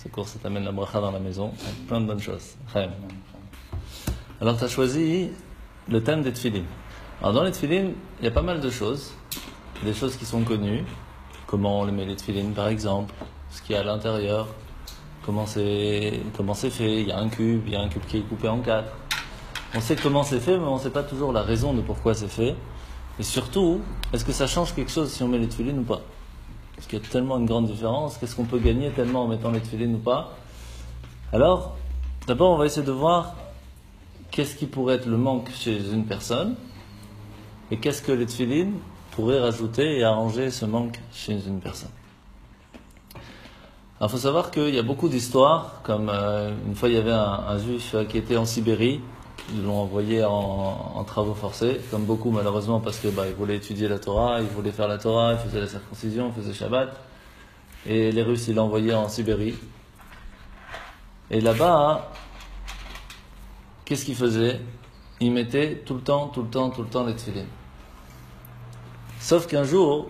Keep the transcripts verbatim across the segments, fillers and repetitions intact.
Ce cours, ça t'amène la bracha dans la maison, avec plein de bonnes choses. Alors, tu as choisi le thème des tefilin. Alors, dans les tefilin, il y a pas mal de choses. Des choses qui sont connues. Comment on les met les tefilin, par exemple. Ce qu'il y a à l'intérieur. Comment c'est, comment c'est fait. Il y a un cube, il y a un cube qui est coupé en quatre. On sait comment c'est fait, mais on ne sait pas toujours la raison de pourquoi c'est fait. Et surtout, est-ce que ça change quelque chose si on met les tefilin ou pas? Parce qu'il y a tellement une grande différence. Qu'est-ce qu'on peut gagner tellement en mettant les tefilin ou pas? Alors, d'abord, on va essayer de voir qu'est-ce qui pourrait être le manque chez une personne et qu'est-ce que les tefilin pourraient rajouter et arranger ce manque chez une personne. Alors, il faut savoir qu'il y a beaucoup d'histoires, comme euh, une fois il y avait un, un juif qui était en Sibérie. Ils l'ont envoyé en, en travaux forcés, comme beaucoup malheureusement, parce que bah, il voulait étudier la Torah, il voulait faire la Torah, il faisait la circoncision, il faisait Shabbat. Et les Russes, ils l'ont envoyé en Sibérie. Et là-bas, qu'est-ce qu'ils faisaient? Ils mettaient tout le temps, tout le temps, tout le temps les tefilin. Sauf qu'un jour,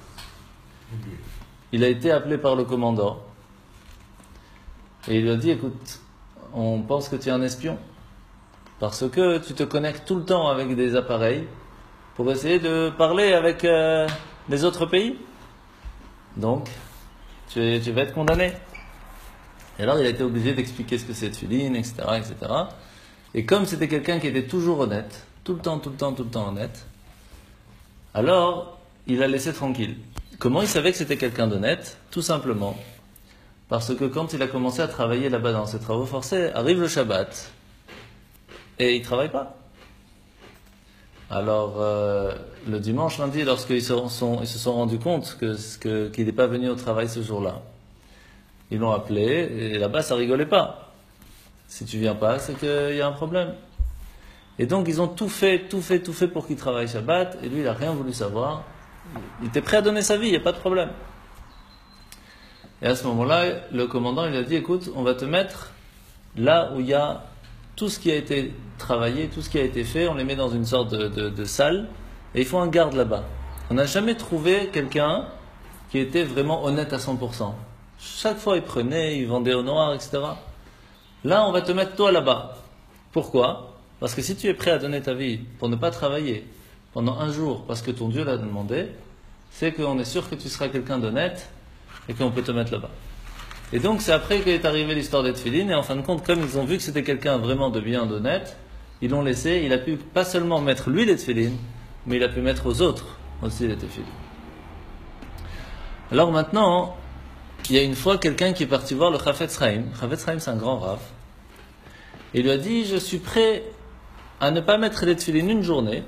il a été appelé par le commandant. Et il lui a dit, écoute, on pense que tu es un espion. Parce que tu te connectes tout le temps avec des appareils pour essayer de parler avec euh, les autres pays. Donc, tu, es, tu vas être condamné. Et alors, il a été obligé d'expliquer ce que c'est tefilin, et cetera, et cetera. Et comme c'était quelqu'un qui était toujours honnête, tout le temps, tout le temps, tout le temps honnête, alors, il a laissé tranquille. Comment il savait que c'était quelqu'un d'honnête? Tout simplement. Parce que quand il a commencé à travailler là-bas dans ses travaux forcés, arrive le Shabbat. Et il ne travaille pas. Alors, euh, le dimanche, lundi, lorsqu'ils se sont, ils se sont rendus compte que, que, qu'il n'est pas venu au travail ce jour-là, ils l'ont appelé, et là-bas, ça rigolait pas. Si tu viens pas, c'est qu'il y a un problème. Et donc, ils ont tout fait, tout fait, tout fait pour qu'il travaille Shabbat, et lui, il n'a rien voulu savoir. Il était prêt à donner sa vie, il n'y a pas de problème. Et à ce moment-là, le commandant, il a dit, écoute, on va te mettre là où il y a tout ce qui a été travaillé, tout ce qui a été fait, on les met dans une sorte de, de, de salle, et il faut un garde là-bas. On n'a jamais trouvé quelqu'un qui était vraiment honnête à cent pour cent. Chaque fois, il prenait, il vendait au noir, et cetera. Là, on va te mettre toi là-bas. Pourquoi? Parce que si tu es prêt à donner ta vie pour ne pas travailler pendant un jour, parce que ton Dieu l'a demandé, c'est qu'on est sûr que tu seras quelqu'un d'honnête, et qu'on peut te mettre là-bas. Et donc, c'est après qu'est arrivée l'histoire des tefilin, et en fin de compte, comme ils ont vu que c'était quelqu'un vraiment de bien, d'honnête, ils l'ont laissé, il a pu pas seulement mettre lui les tefilin, mais il a pu mettre aux autres aussi les tefilin. Alors maintenant, il y a une fois quelqu'un qui est parti voir le Chafetz Chaim. Chafetz Chaim, c'est un grand rav. Il lui a dit, je suis prêt à ne pas mettre les tefilin une journée,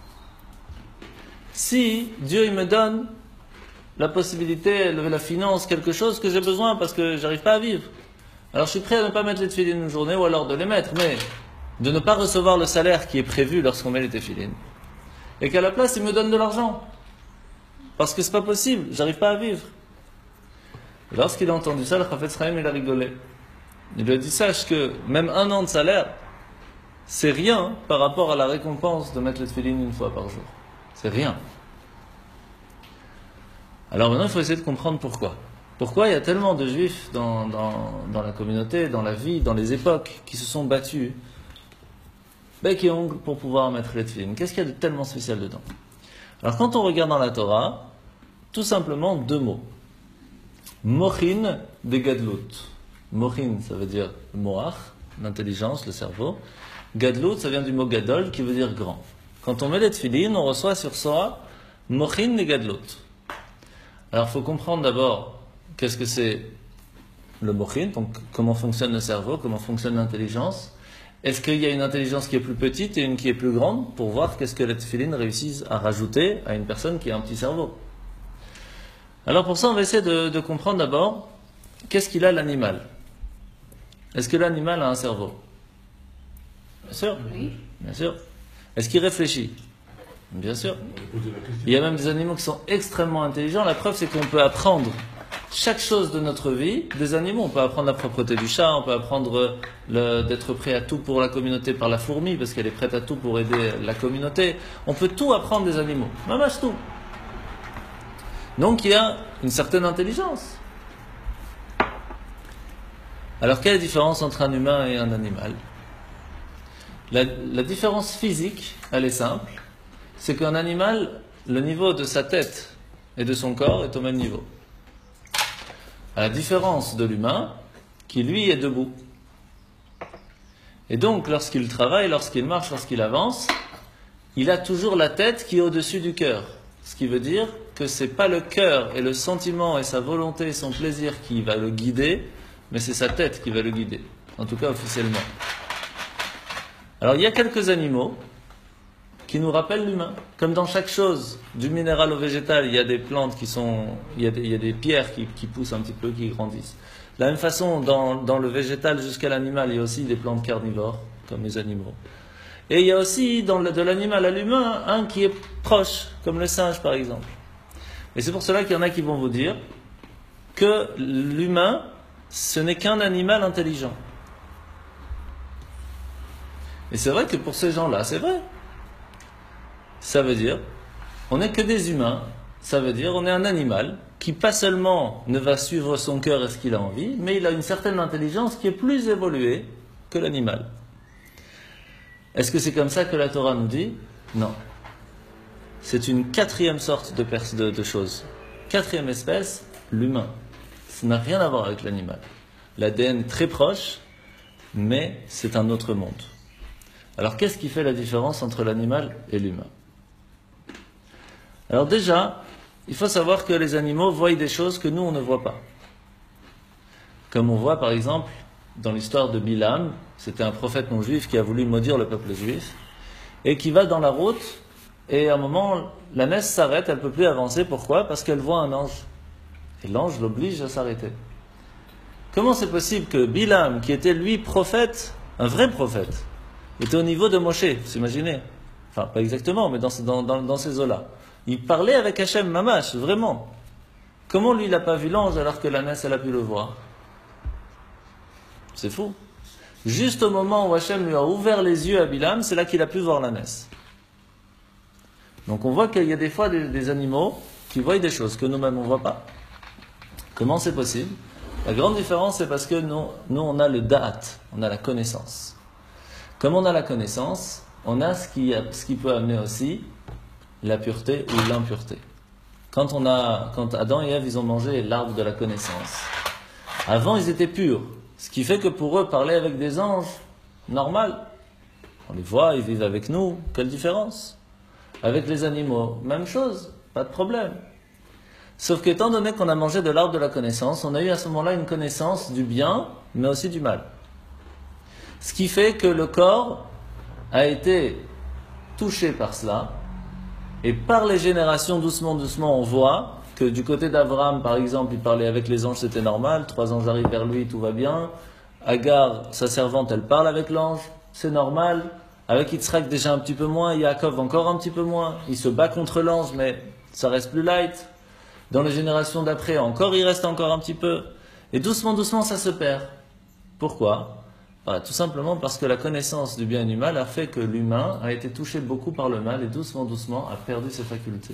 si Dieu il me donne la possibilité, la finance, quelque chose que j'ai besoin parce que j'arrive pas à vivre. Alors je suis prêt à ne pas mettre les tefilin une journée ou alors de les mettre, mais de ne pas recevoir le salaire qui est prévu lorsqu'on met les tefilin. Et qu'à la place, il me donne de l'argent. Parce que c'est pas possible, j'arrive pas à vivre. Et lorsqu'il a entendu ça, le Chafetz Chaim, il a rigolé. Il lui a dit, sache que même un an de salaire, c'est rien par rapport à la récompense de mettre les tefilin une fois par jour. C'est rien. Alors maintenant, il faut essayer de comprendre pourquoi. Pourquoi il y a tellement de juifs dans, dans, dans la communauté, dans la vie, dans les époques, qui se sont battus, bec et ongles, pour pouvoir mettre les tefilin. Qu'est-ce qu'il y a de tellement spécial dedans? Alors quand on regarde dans la Torah, tout simplement deux mots. Mochin de Gadlut. Mochin, ça veut dire moach, l'intelligence, le cerveau. Gadlut, ça vient du mot gadol, qui veut dire grand. Quand on met les tefilin, on reçoit sur soi Mochin de Gadlut. Alors, il faut comprendre d'abord qu'est-ce que c'est le mochin, donc comment fonctionne le cerveau, comment fonctionne l'intelligence. Est-ce qu'il y a une intelligence qui est plus petite et une qui est plus grande pour voir qu'est-ce que les tefilin réussissent à rajouter à une personne qui a un petit cerveau. Alors pour ça, on va essayer de, de comprendre d'abord qu'est-ce qu'il a l'animal. Est-ce que l'animal a un cerveau? Bien sûr. Oui. Bien sûr. Est-ce qu'il réfléchit? Bien sûr. Il y a même des animaux qui sont extrêmement intelligents. La preuve, c'est qu'on peut apprendre chaque chose de notre vie des animaux. On peut apprendre la propreté du chat, on peut apprendre le, d'être prêt à tout pour la communauté par la fourmi, parce qu'elle est prête à tout pour aider la communauté. On peut tout apprendre des animaux. Même tout. Donc il y a une certaine intelligence. Alors, quelle est la différence entre un humain et un animal? la, la différence physique, elle est simple. C'est qu'un animal, le niveau de sa tête et de son corps est au même niveau. À la différence de l'humain, qui lui est debout. Et donc, lorsqu'il travaille, lorsqu'il marche, lorsqu'il avance, il a toujours la tête qui est au-dessus du cœur. Ce qui veut dire que ce n'est pas le cœur et le sentiment et sa volonté et son plaisir qui va le guider, mais c'est sa tête qui va le guider. En tout cas, officiellement. Alors, il y a quelques animaux qui nous rappellent l'humain. Comme dans chaque chose, du minéral au végétal, il y a des plantes qui sont... Il y a des, il y a des pierres qui, qui poussent un petit peu, qui grandissent. De la même façon, dans, dans le végétal jusqu'à l'animal, il y a aussi des plantes carnivores, comme les animaux. Et il y a aussi, dans le, de l'animal à l'humain, un qui est proche, comme le singe par exemple. Et c'est pour cela qu'il y en a qui vont vous dire que l'humain, ce n'est qu'un animal intelligent. Et c'est vrai que pour ces gens-là, c'est vrai. Ça veut dire, on n'est que des humains, ça veut dire, on est un animal qui pas seulement ne va suivre son cœur et ce qu'il a envie, mais il a une certaine intelligence qui est plus évoluée que l'animal. Est-ce que c'est comme ça que la Torah nous dit? Non. C'est une quatrième sorte de, pers- de, de choses. Quatrième espèce, l'humain. Ça n'a rien à voir avec l'animal. L'A D N est très proche, mais c'est un autre monde. Alors qu'est-ce qui fait la différence entre l'animal et l'humain? Alors déjà, il faut savoir que les animaux voient des choses que nous, on ne voit pas. Comme on voit par exemple dans l'histoire de Bilam, c'était un prophète non juif qui a voulu maudire le peuple juif, et qui va dans la route, et à un moment, la Ness s'arrête, elle ne peut plus avancer. Pourquoi? Parce qu'elle voit un ange. Et l'ange l'oblige à s'arrêter. Comment c'est possible que Bilam, qui était lui prophète, un vrai prophète, était au niveau de Moshe, vous imaginez? Enfin, pas exactement, mais dans, dans, dans, dans ces eaux-là. Il parlait avec Hachem Mamash, vraiment. Comment lui, il n'a pas vu l'ange alors que la Ness, elle a pu le voir? C'est fou. Juste au moment où Hachem lui a ouvert les yeux à Bilam, c'est là qu'il a pu voir la Ness. Donc on voit qu'il y a des fois des, des animaux qui voient des choses que nous-mêmes on ne voit pas. Comment c'est possible? La grande différence, c'est parce que nous, nous, on a le da'at, on a la connaissance. Comme on a la connaissance, on a ce qui, ce qui peut amener aussi la pureté ou l'impureté. Quand, on a, quand Adam et Ève, ils ont mangé l'arbre de la connaissance, avant ils étaient purs, ce qui fait que pour eux, parler avec des anges, normal. On les voit, ils vivent avec nous, quelle différence? Avec les animaux, même chose, pas de problème. Sauf qu'étant donné qu'on a mangé de l'arbre de la connaissance, on a eu à ce moment-là une connaissance du bien, mais aussi du mal. Ce qui fait que le corps a été touché par cela, et par les générations, doucement, doucement, on voit que du côté d'Abraham, par exemple, il parlait avec les anges, c'était normal, trois anges arrivent vers lui, tout va bien. Agar, sa servante, elle parle avec l'ange, c'est normal. Avec Yitzhak, déjà un petit peu moins, Yaakov encore un petit peu moins. Il se bat contre l'ange, mais ça reste plus light. Dans les générations d'après, encore, il reste encore un petit peu. Et doucement, doucement, ça se perd. Pourquoi? Voilà, tout simplement parce que la connaissance du bien et du mal a fait que l'humain a été touché beaucoup par le mal et doucement, doucement a perdu ses facultés.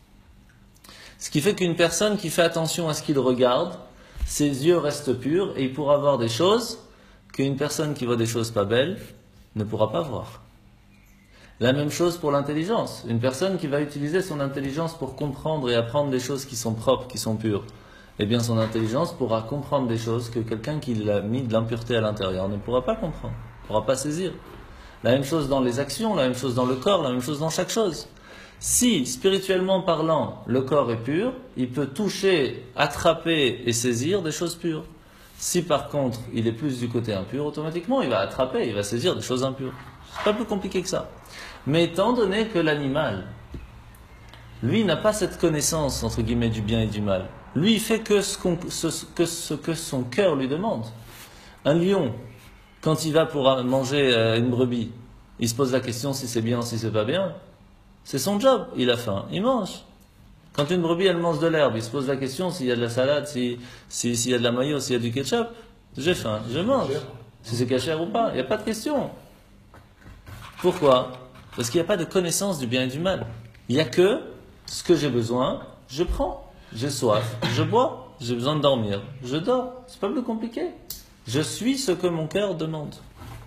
Ce qui fait qu'une personne qui fait attention à ce qu'il regarde, ses yeux restent purs et il pourra voir des choses qu'une personne qui voit des choses pas belles ne pourra pas voir. La même chose pour l'intelligence. Une personne qui va utiliser son intelligence pour comprendre et apprendre des choses qui sont propres, qui sont pures, eh bien son intelligence pourra comprendre des choses que quelqu'un qui a mis de l'impureté à l'intérieur ne pourra pas comprendre, ne pourra pas saisir. La même chose dans les actions, la même chose dans le corps, la même chose dans chaque chose. Si, spirituellement parlant, le corps est pur, il peut toucher, attraper et saisir des choses pures. Si par contre, il est plus du côté impur, automatiquement, il va attraper, il va saisir des choses impures. C'est pas plus compliqué que ça. Mais étant donné que l'animal, lui, n'a pas cette connaissance, entre guillemets, du bien et du mal, lui, il fait que ce, qu'on, ce, que ce que son cœur lui demande. Un lion, quand il va pour manger une brebis, il se pose la question si c'est bien ou si c'est pas bien. C'est son job, il a faim, il mange. Quand une brebis, elle mange de l'herbe, il se pose la question s'il y a de la salade, si, si, s'il y a de la mayo, s'il y a du ketchup. J'ai faim, je mange. Si c'est cachère ou pas, il n'y a pas de question. Pourquoi? Parce qu'il n'y a pas de connaissance du bien et du mal. Il n'y a que ce que j'ai besoin, je prends. J'ai soif, je bois. J'ai besoin de dormir, je dors. C'est pas plus compliqué. Je suis ce que mon cœur demande.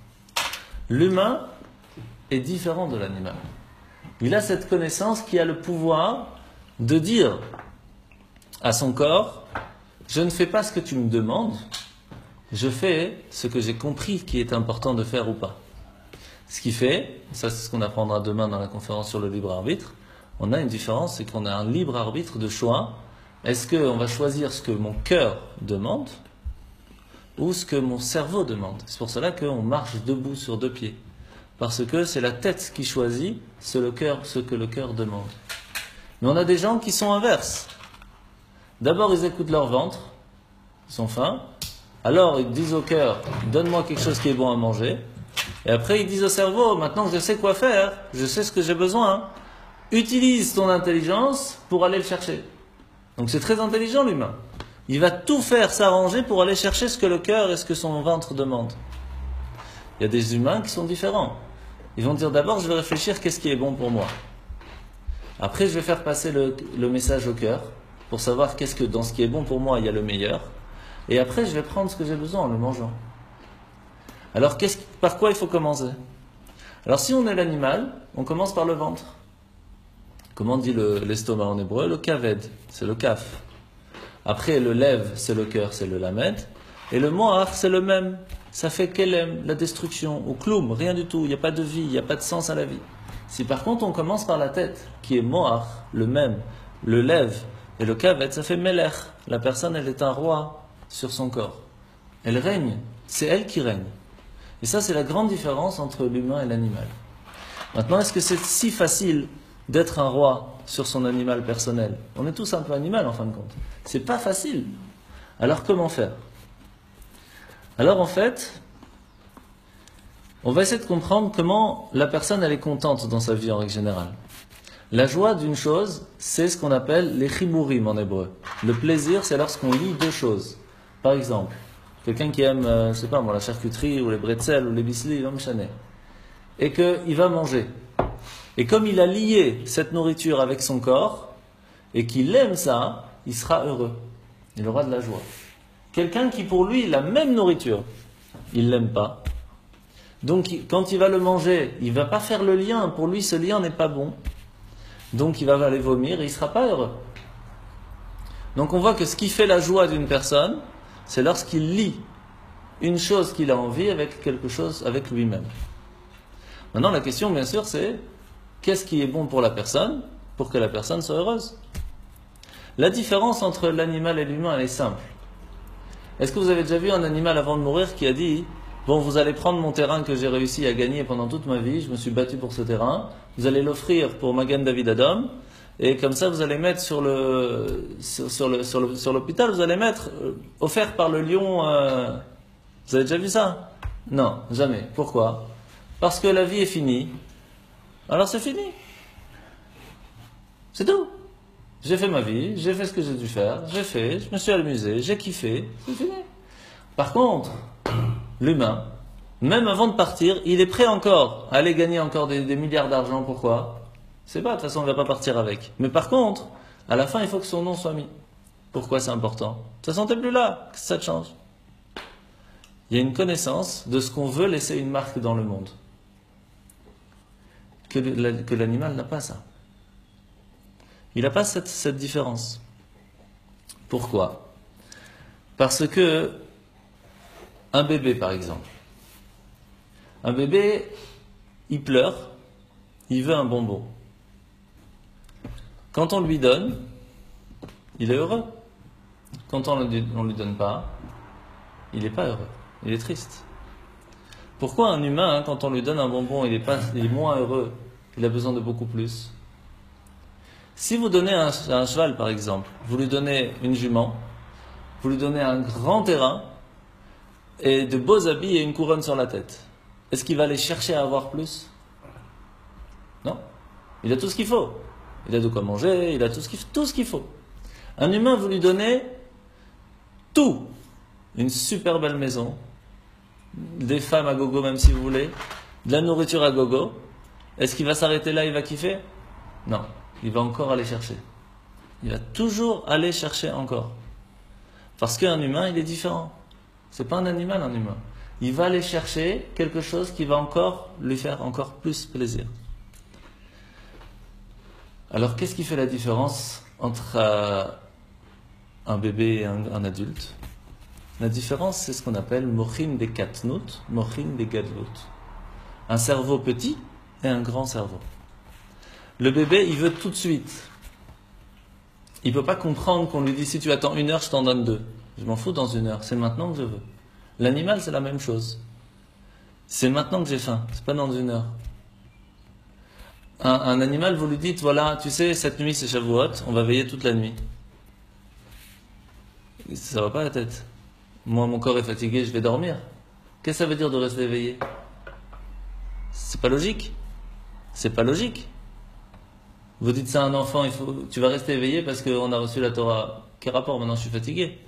L'humain est différent de l'animal. Il a cette connaissance qui a le pouvoir de dire à son corps, je ne fais pas ce que tu me demandes, je fais ce que j'ai compris qui est important de faire ou pas. Ce qui fait, ça c'est ce qu'on apprendra demain dans la conférence sur le libre arbitre, on a une différence, c'est qu'on a un libre arbitre de choix. Est-ce qu'on va choisir ce que mon cœur demande ou ce que mon cerveau demande? C'est pour cela qu'on marche debout sur deux pieds. Parce que c'est la tête qui choisit ce, le cœur, ce que le cœur demande. Mais on a des gens qui sont inverses. D'abord, ils écoutent leur ventre, ils sont faim. Alors, ils disent au cœur, donne-moi quelque chose qui est bon à manger. Et après, ils disent au cerveau, maintenant je sais quoi faire, je sais ce que j'ai besoin. Utilise ton intelligence pour aller le chercher. Donc c'est très intelligent l'humain. Il va tout faire s'arranger pour aller chercher ce que le cœur et ce que son ventre demandent. Il y a des humains qui sont différents. Ils vont dire d'abord, je vais réfléchir qu'est-ce qui est bon pour moi. Après, je vais faire passer le, le message au cœur pour savoir qu'est-ce que dans ce qui est bon pour moi, il y a le meilleur. Et après, je vais prendre ce que j'ai besoin en le mangeant. Alors, qu'est-ce, par quoi il faut commencer? Alors, si on est l'animal, on commence par le ventre. Comment dit le, l'estomac en hébreu? Le kaved, c'est le kaf. Après, le lev, c'est le cœur, c'est le lamed. Et le moar, c'est le même. Ça fait kelem, la destruction. Ou kloum, rien du tout. Il n'y a pas de vie, il n'y a pas de sens à la vie. Si par contre, on commence par la tête, qui est moar, le même, le lev et le kaved, ça fait melech. La personne, elle est un roi sur son corps. Elle règne. C'est elle qui règne. Et ça, c'est la grande différence entre l'humain et l'animal. Maintenant, est-ce que c'est si facile d'être un roi sur son animal personnel? On est tous un peu animal en fin de compte. C'est pas facile. Alors comment faire? Alors en fait, on va essayer de comprendre comment la personne elle est contente dans sa vie en règle générale. La joie d'une chose, c'est ce qu'on appelle les chiburim en hébreu. Le plaisir, c'est lorsqu'on lit deux choses. Par exemple, quelqu'un qui aime, euh, je sais pas moi, la charcuterie ou les bretzels ou les bislis, l'homme chané, et qu'il va manger. Et comme il a lié cette nourriture avec son corps, et qu'il aime ça, il sera heureux. Il aura de la joie. Quelqu'un qui pour lui, la même nourriture, il ne l'aime pas. Donc quand il va le manger, il ne va pas faire le lien. Pour lui, ce lien n'est pas bon. Donc il va aller vomir et il ne sera pas heureux. Donc on voit que ce qui fait la joie d'une personne, c'est lorsqu'il lie une chose qu'il a envie avec quelque chose, avec lui-même. Maintenant la question bien sûr c'est, qu'est-ce qui est bon pour la personne, pour que la personne soit heureuse? La différence entre l'animal et l'humain, elle est simple. Est-ce que vous avez déjà vu un animal avant de mourir qui a dit « Bon, vous allez prendre mon terrain que j'ai réussi à gagner pendant toute ma vie, je me suis battu pour ce terrain, vous allez l'offrir pour Magan David Adom, et comme ça vous allez mettre sur le sur, sur le sur le sur l'hôpital, vous allez mettre euh, offert par le lion. Euh... Vous avez déjà vu ça? Non, jamais. Pourquoi? Parce que la vie est finie. Alors c'est fini. C'est tout. J'ai fait ma vie, j'ai fait ce que j'ai dû faire, j'ai fait, je me suis amusé, j'ai kiffé, c'est fini. Par contre, l'humain, même avant de partir, il est prêt encore à aller gagner encore des, des milliards d'argent. Pourquoi? C'est pas, de toute façon, il ne va pas partir avec. Mais par contre, à la fin, il faut que son nom soit mis. Pourquoi c'est important? De toute façon, t'es plus là, que ça te change. Il y a une connaissance de ce qu'on veut laisser une marque dans le monde. Que, que l'animal n'a pas ça. Il n'a pas cette, cette différence. Pourquoi? Parce que un bébé, par exemple, un bébé, il pleure, il veut un bonbon. Quand on lui donne, il est heureux. Quand on ne lui donne pas, il n'est pas heureux, il est triste. Pourquoi un humain, hein, quand on lui donne un bonbon, il est, pas, il est moins heureux, il a besoin de beaucoup plus? Si vous donnez un, un cheval, par exemple, vous lui donnez une jument, vous lui donnez un grand terrain, et de beaux habits et une couronne sur la tête, est-ce qu'il va aller chercher à avoir plus? Non. Il a tout ce qu'il faut. Il a de quoi manger, il a tout ce qu'il, tout ce qu'il faut. Un humain, vous lui donnez tout. Une super belle maison, des femmes à gogo même si vous voulez, de la nourriture à gogo. Est-ce qu'il va s'arrêter là, il va kiffer? Non. Il va encore aller chercher. Il va toujours aller chercher encore. Parce qu'un humain, il est différent. C'est pas un animal, un humain. Il va aller chercher quelque chose qui va encore lui faire encore plus plaisir. Alors, qu'est-ce qui fait la différence entre euh, un bébé et un, un adulte? La différence, c'est ce qu'on appelle mochin des katnout, mochin des gadlut. Un cerveau petit et un grand cerveau. Le bébé, il veut tout de suite. Il ne peut pas comprendre qu'on lui dit si tu attends une heure, je t'en donne deux. Je m'en fous dans une heure, c'est maintenant que je veux. L'animal, c'est la même chose. C'est maintenant que j'ai faim, c'est pas dans une heure. Un, un animal, vous lui dites, voilà, tu sais, cette nuit c'est Shavuot, on va veiller toute la nuit. Ça va pas la tête. Moi, mon corps est fatigué, je vais dormir. Qu'est-ce que ça veut dire de rester éveillé? C'est pas logique. C'est pas logique. Vous dites ça à un enfant, il faut, tu vas rester éveillé parce qu'on a reçu la Torah. Quel rapport maintenant? Je suis fatigué.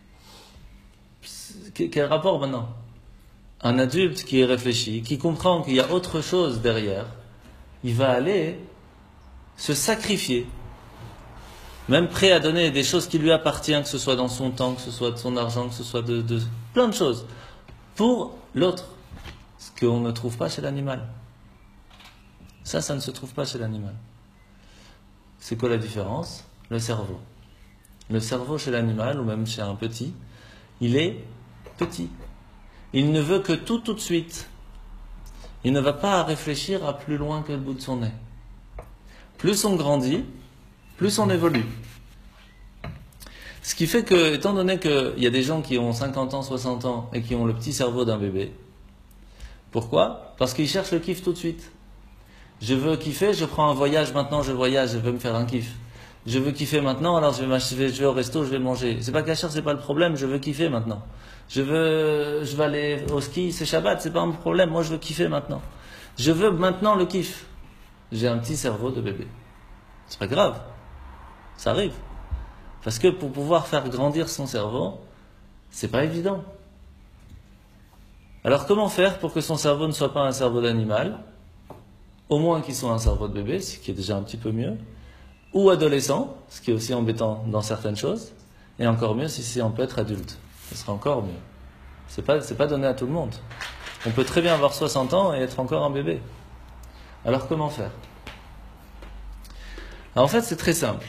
Quel rapport maintenant? Un adulte qui est réfléchi, qui comprend qu'il y a autre chose derrière, il va aller se sacrifier, même prêt à donner des choses qui lui appartiennent, que ce soit dans son temps, que ce soit de son argent, que ce soit de, de plein de choses, pour l'autre, ce qu'on ne trouve pas chez l'animal. Ça, ça ne se trouve pas chez l'animal. C'est quoi la différence? Le cerveau. Le cerveau chez l'animal, ou même chez un petit, il est petit. Il ne veut que tout tout de suite. Il ne va pas réfléchir à plus loin que le bout de son nez. Plus on grandit, plus on évolue. Ce qui fait que, étant donné qu'il y a des gens qui ont cinquante ans, soixante ans et qui ont le petit cerveau d'un bébé, pourquoi? Parce qu'ils cherchent le kiff tout de suite. Je veux kiffer, je prends un voyage maintenant, je voyage, je veux me faire un kiff. Je veux kiffer maintenant, alors je vais, je vais, je vais au resto, je vais manger. C'est pas cachère, c'est pas le problème, je veux kiffer maintenant. Je veux, je vais aller au ski, c'est Shabbat, c'est pas un problème, moi je veux kiffer maintenant. Je veux maintenant le kiff. J'ai un petit cerveau de bébé. C'est pas grave, ça arrive. Parce que pour pouvoir faire grandir son cerveau, c'est pas évident. Alors comment faire pour que son cerveau ne soit pas un cerveau d'animal? Au moins qu'il soit un cerveau de bébé, ce qui est déjà un petit peu mieux. Ou adolescent, ce qui est aussi embêtant dans certaines choses. Et encore mieux si c'est on peut être adulte. Ce sera encore mieux. C'est pas, c'est pas donné à tout le monde. On peut très bien avoir soixante ans et être encore un bébé. Alors comment faire? Alors en fait c'est très simple.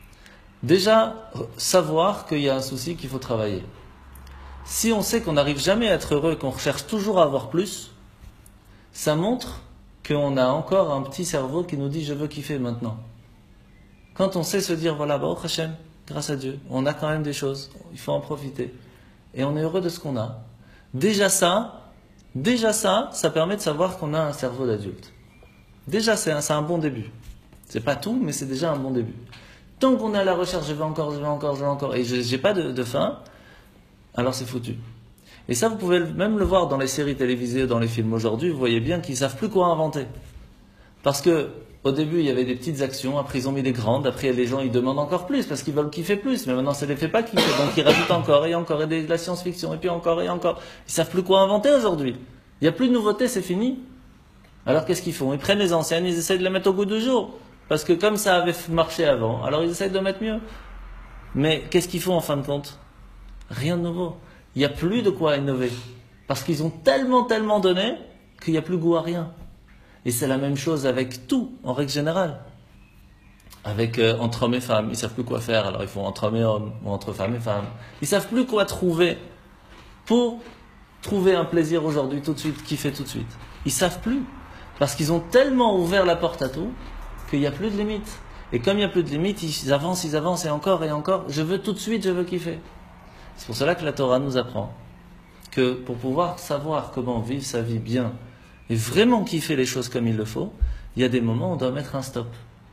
Déjà, savoir qu'il y a un souci qu'il faut travailler. Si on sait qu'on n'arrive jamais à être heureux, qu'on recherche toujours à avoir plus, ça montre qu'on a encore un petit cerveau qui nous dit je veux kiffer maintenant. Quand on sait se dire voilà, Baruch Hashem, grâce à Dieu, on a quand même des choses, il faut en profiter. Et on est heureux de ce qu'on a. Déjà ça, déjà ça, ça permet de savoir qu'on a un cerveau d'adulte. Déjà c'est un, c'est un bon début. C'est pas tout, mais c'est déjà un bon début. Tant qu'on est à la recherche, je veux encore, je veux encore, je veux encore, et je n'ai pas de, de faim, alors c'est foutu. Et ça, vous pouvez même le voir dans les séries télévisées, dans les films aujourd'hui, vous voyez bien qu'ils ne savent plus quoi inventer. Parce que au début, il y avait des petites actions, après ils ont mis des grandes, après les gens ils demandent encore plus, parce qu'ils veulent kiffer plus, mais maintenant ça ne les fait pas kiffer, donc ils rajoutent encore et encore, et de la science-fiction, et puis encore et encore. Ils ne savent plus quoi inventer aujourd'hui. Il n'y a plus de nouveautés, c'est fini. Alors qu'est-ce qu'ils font? Ils prennent les anciennes, ils essayent de les mettre au goût du jour. Parce que comme ça avait marché avant, alors ils essayent de mettre mieux. Mais qu'est-ce qu'ils font en fin de compte? Rien de nouveau. Il n'y a plus de quoi innover. Parce qu'ils ont tellement, tellement donné qu'il n'y a plus goût à rien. Et c'est la même chose avec tout, en règle générale. Avec euh, entre hommes et femmes, ils ne savent plus quoi faire, alors ils font entre hommes et hommes, ou entre femmes et femmes. Ils ne savent plus quoi trouver pour trouver un plaisir aujourd'hui, tout de suite, kiffer tout de suite. Ils ne savent plus. Parce qu'ils ont tellement ouvert la porte à tout qu'il n'y a plus de limite. Et comme il n'y a plus de limite, ils avancent, ils avancent, et encore, et encore. Je veux tout de suite, je veux kiffer. C'est pour cela que la Torah nous apprend que pour pouvoir savoir comment vivre sa vie bien et vraiment kiffer les choses comme il le faut, il y a des moments où on doit mettre un stop.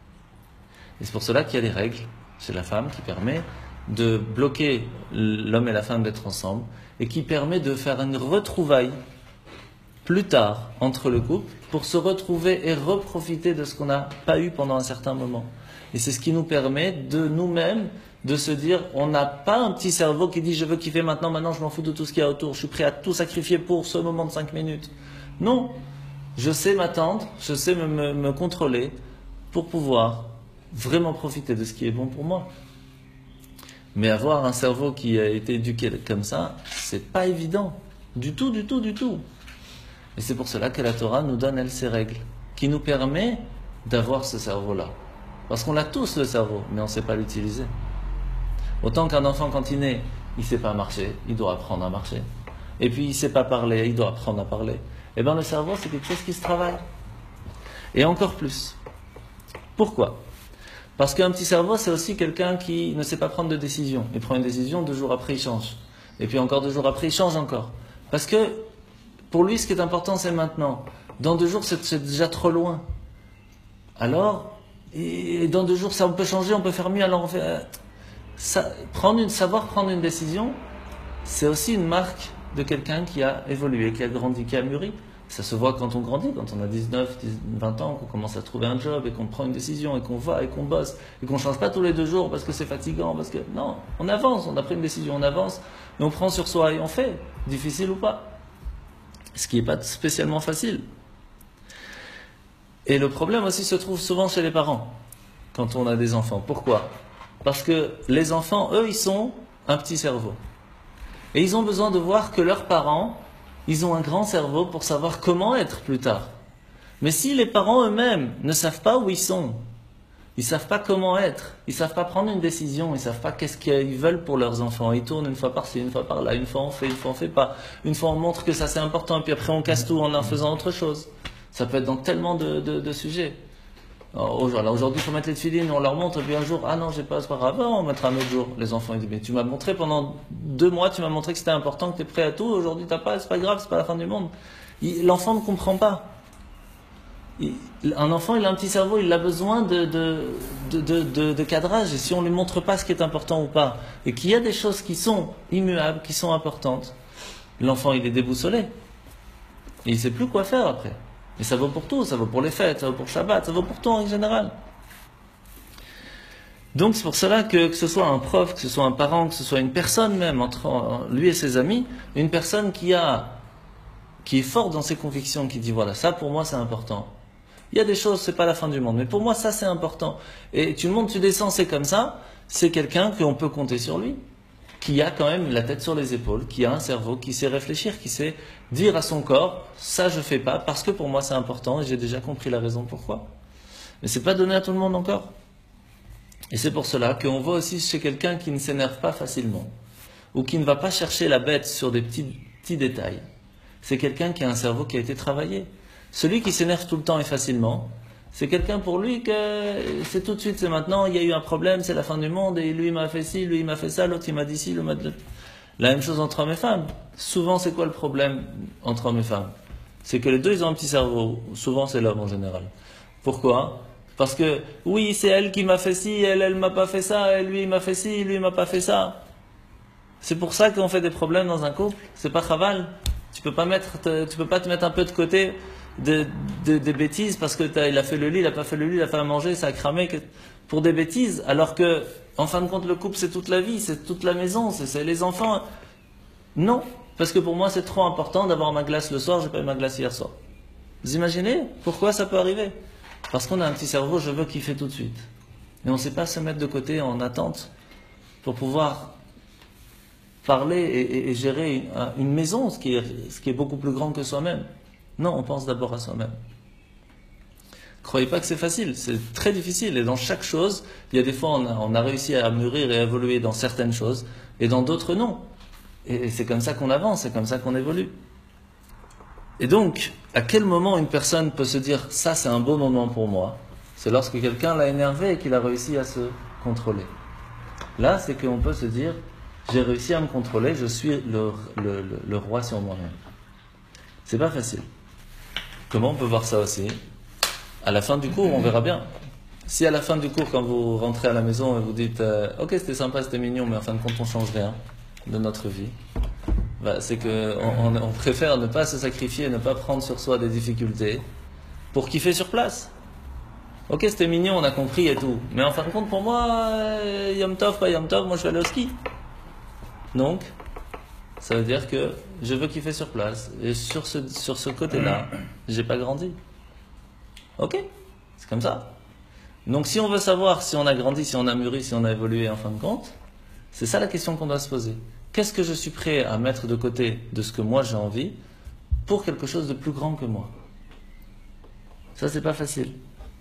Et c'est pour cela qu'il y a des règles chez la femme qui permet de bloquer l'homme et la femme d'être ensemble et qui permet de faire une retrouvaille plus tard entre le couple pour se retrouver et reprofiter de ce qu'on n'a pas eu pendant un certain moment. Et c'est ce qui nous permet de nous-mêmes de se dire, on n'a pas un petit cerveau qui dit je veux kiffer maintenant, maintenant je m'en fous de tout ce qu'il y a autour, je suis prêt à tout sacrifier pour ce moment de cinq minutes. Non, je sais m'attendre, je sais me, me, me contrôler pour pouvoir vraiment profiter de ce qui est bon pour moi. Mais avoir un cerveau qui a été éduqué comme ça, c'est pas évident. Du tout, du tout, du tout. Et c'est pour cela que la Torah nous donne, elle, ses règles, qui nous permet d'avoir ce cerveau-là. Parce qu'on a tous le cerveau, mais on ne sait pas l'utiliser. Autant qu'un enfant, quand il naît, il ne sait pas marcher, il doit apprendre à marcher. Et puis il ne sait pas parler, il doit apprendre à parler. Et bien le cerveau, c'est quelque chose qui se travaille. Et encore plus. Pourquoi ? Parce qu'un petit cerveau, c'est aussi quelqu'un qui ne sait pas prendre de décision. Il prend une décision, deux jours après, il change. Et puis encore deux jours après, il change encore. Parce que pour lui, ce qui est important, c'est maintenant. Dans deux jours, c'est, c'est déjà trop loin. Alors, et dans deux jours, ça on peut changer, on peut faire mieux. Alors, on fait, ça, prendre une, savoir prendre une décision, c'est aussi une marque de quelqu'un qui a évolué, qui a grandi, qui a mûri. Ça se voit quand on grandit, quand on a dix-neuf, vingt ans, qu'on commence à trouver un job et qu'on prend une décision et qu'on va et qu'on bosse et qu'on ne change pas tous les deux jours parce que c'est fatigant, parce que non, on avance, on a pris une décision, on avance et on prend sur soi et on fait, difficile ou pas. Ce qui n'est pas spécialement facile. Et le problème aussi se trouve souvent chez les parents, quand on a des enfants. Pourquoi ? Parce que les enfants, eux, ils sont un petit cerveau. Et ils ont besoin de voir que leurs parents, ils ont un grand cerveau pour savoir comment être plus tard. Mais si les parents eux-mêmes ne savent pas où ils sont, ils ne savent pas comment être, ils ne savent pas prendre une décision, ils ne savent pas qu'est-ce qu'ils veulent pour leurs enfants, ils tournent une fois par-ci, une fois par-là, une fois on fait, une fois on ne fait pas, une fois on montre que ça c'est important, et puis après on casse tout en en faisant autre chose. Ça peut être dans tellement de, de, de sujets. Alors aujourd'hui il faut mettre les tefilines, on leur montre, et puis un jour, ah non, j'ai pas, c'est pas grave, on mettra un autre jour. Les enfants ils disent, mais tu m'as montré pendant deux mois, tu m'as montré que c'était important, que tu es prêt à tout, aujourd'hui t'as pas, c'est pas grave, c'est pas la fin du monde. Il, l'enfant ne comprend pas. Il, un enfant, il a un petit cerveau, il a besoin de, de, de, de, de, de cadrage, et si on ne lui montre pas ce qui est important ou pas, et qu'il y a des choses qui sont immuables, qui sont importantes, l'enfant il est déboussolé. Et il ne sait plus quoi faire après. Et ça vaut pour tout, ça vaut pour les fêtes, ça vaut pour Shabbat, ça vaut pour tout en général. Donc c'est pour cela que, que ce soit un prof, que ce soit un parent, que ce soit une personne même, entre lui et ses amis, une personne qui, a, qui est forte dans ses convictions, qui dit voilà, ça pour moi c'est important. Il y a des choses, c'est pas la fin du monde, mais pour moi ça c'est important. Et tu montes, tu descends, c'est comme ça, c'est quelqu'un qu'on peut compter sur lui, qui a quand même la tête sur les épaules, qui a un cerveau, qui sait réfléchir, qui sait dire à son corps, ça je fais pas, parce que pour moi c'est important, et j'ai déjà compris la raison pourquoi. Mais c'est pas donné à tout le monde encore. Et c'est pour cela qu'on voit aussi chez quelqu'un qui ne s'énerve pas facilement, ou qui ne va pas chercher la bête sur des petits, petits détails. C'est quelqu'un qui a un cerveau qui a été travaillé. Celui qui s'énerve tout le temps et facilement, c'est quelqu'un pour lui que c'est tout de suite, c'est maintenant, il y a eu un problème, c'est la fin du monde, et lui il m'a fait ci, lui il m'a fait ça, l'autre il m'a dit ci, l'autre m'a dit... La même chose entre hommes et femmes. Souvent, c'est quoi le problème entre hommes et femmes ? C'est que les deux, ils ont un petit cerveau. Souvent, c'est l'homme en général. Pourquoi ? Parce que, oui, c'est elle qui m'a fait ci, elle, elle m'a pas fait ça, et lui il m'a fait ci, lui il m'a pas fait ça. C'est pour ça qu'on fait des problèmes dans un couple. C'est pas chaval. Tu peux pas mettre, te, tu peux pas te mettre un peu de côté de, de, des bêtises parce que t'as, il a fait le lit, il a pas fait le lit, il a fait à manger, ça a cramé que, pour des bêtises. Alors que, en fin de compte, le couple c'est toute la vie, c'est toute la maison, c'est, c'est les enfants. Non, parce que pour moi c'est trop important d'avoir ma glace le soir, j'ai pas eu ma glace hier soir. Vous imaginez pourquoi ça peut arriver ? Parce qu'on a un petit cerveau, je veux kiffer tout de suite. Et on ne sait pas se mettre de côté en attente pour pouvoir parler et, et, et gérer une, une maison, ce qui, est, ce qui est beaucoup plus grand que soi-même. Non, on pense d'abord à soi-même. Croyez pas que c'est facile, c'est très difficile. Et dans chaque chose, il y a des fois on a, on a réussi à mûrir et à évoluer dans certaines choses, et dans d'autres non. Et, et c'est comme ça qu'on avance, c'est comme ça qu'on évolue. Et donc, à quel moment une personne peut se dire « ça c'est un beau moment pour moi », c'est lorsque quelqu'un l'a énervé et qu'il a réussi à se contrôler. Là, c'est qu'on peut se dire « j'ai réussi à me contrôler, je suis le, le, le, le roi sur moi-même ». C'est pas facile. Comment on peut voir ça aussi ? À la fin du cours, on verra bien. Si à la fin du cours, quand vous rentrez à la maison et vous dites euh, « ok, c'était sympa, c'était mignon, mais en fin de compte, on change rien de notre vie », bah, c'est qu'on on, on préfère ne pas se sacrifier, ne pas prendre sur soi des difficultés pour kiffer sur place. Ok, c'était mignon, on a compris et tout. Mais en fin de compte, pour moi, euh, Yom Tov, pas Yom Tov, moi je vais aller au ski. Donc, ça veut dire que je veux kiffer sur place. Et sur ce, sur ce côté-là, j'ai pas grandi. Ok, c'est comme ça. Donc si on veut savoir si on a grandi, si on a mûri, si on a évolué en fin de compte, C'est ça la question qu'on doit se poser. Qu'est-ce que je suis prêt à mettre de côté de ce que moi j'ai envie pour quelque chose de plus grand que moi? Ça, c'est pas facile.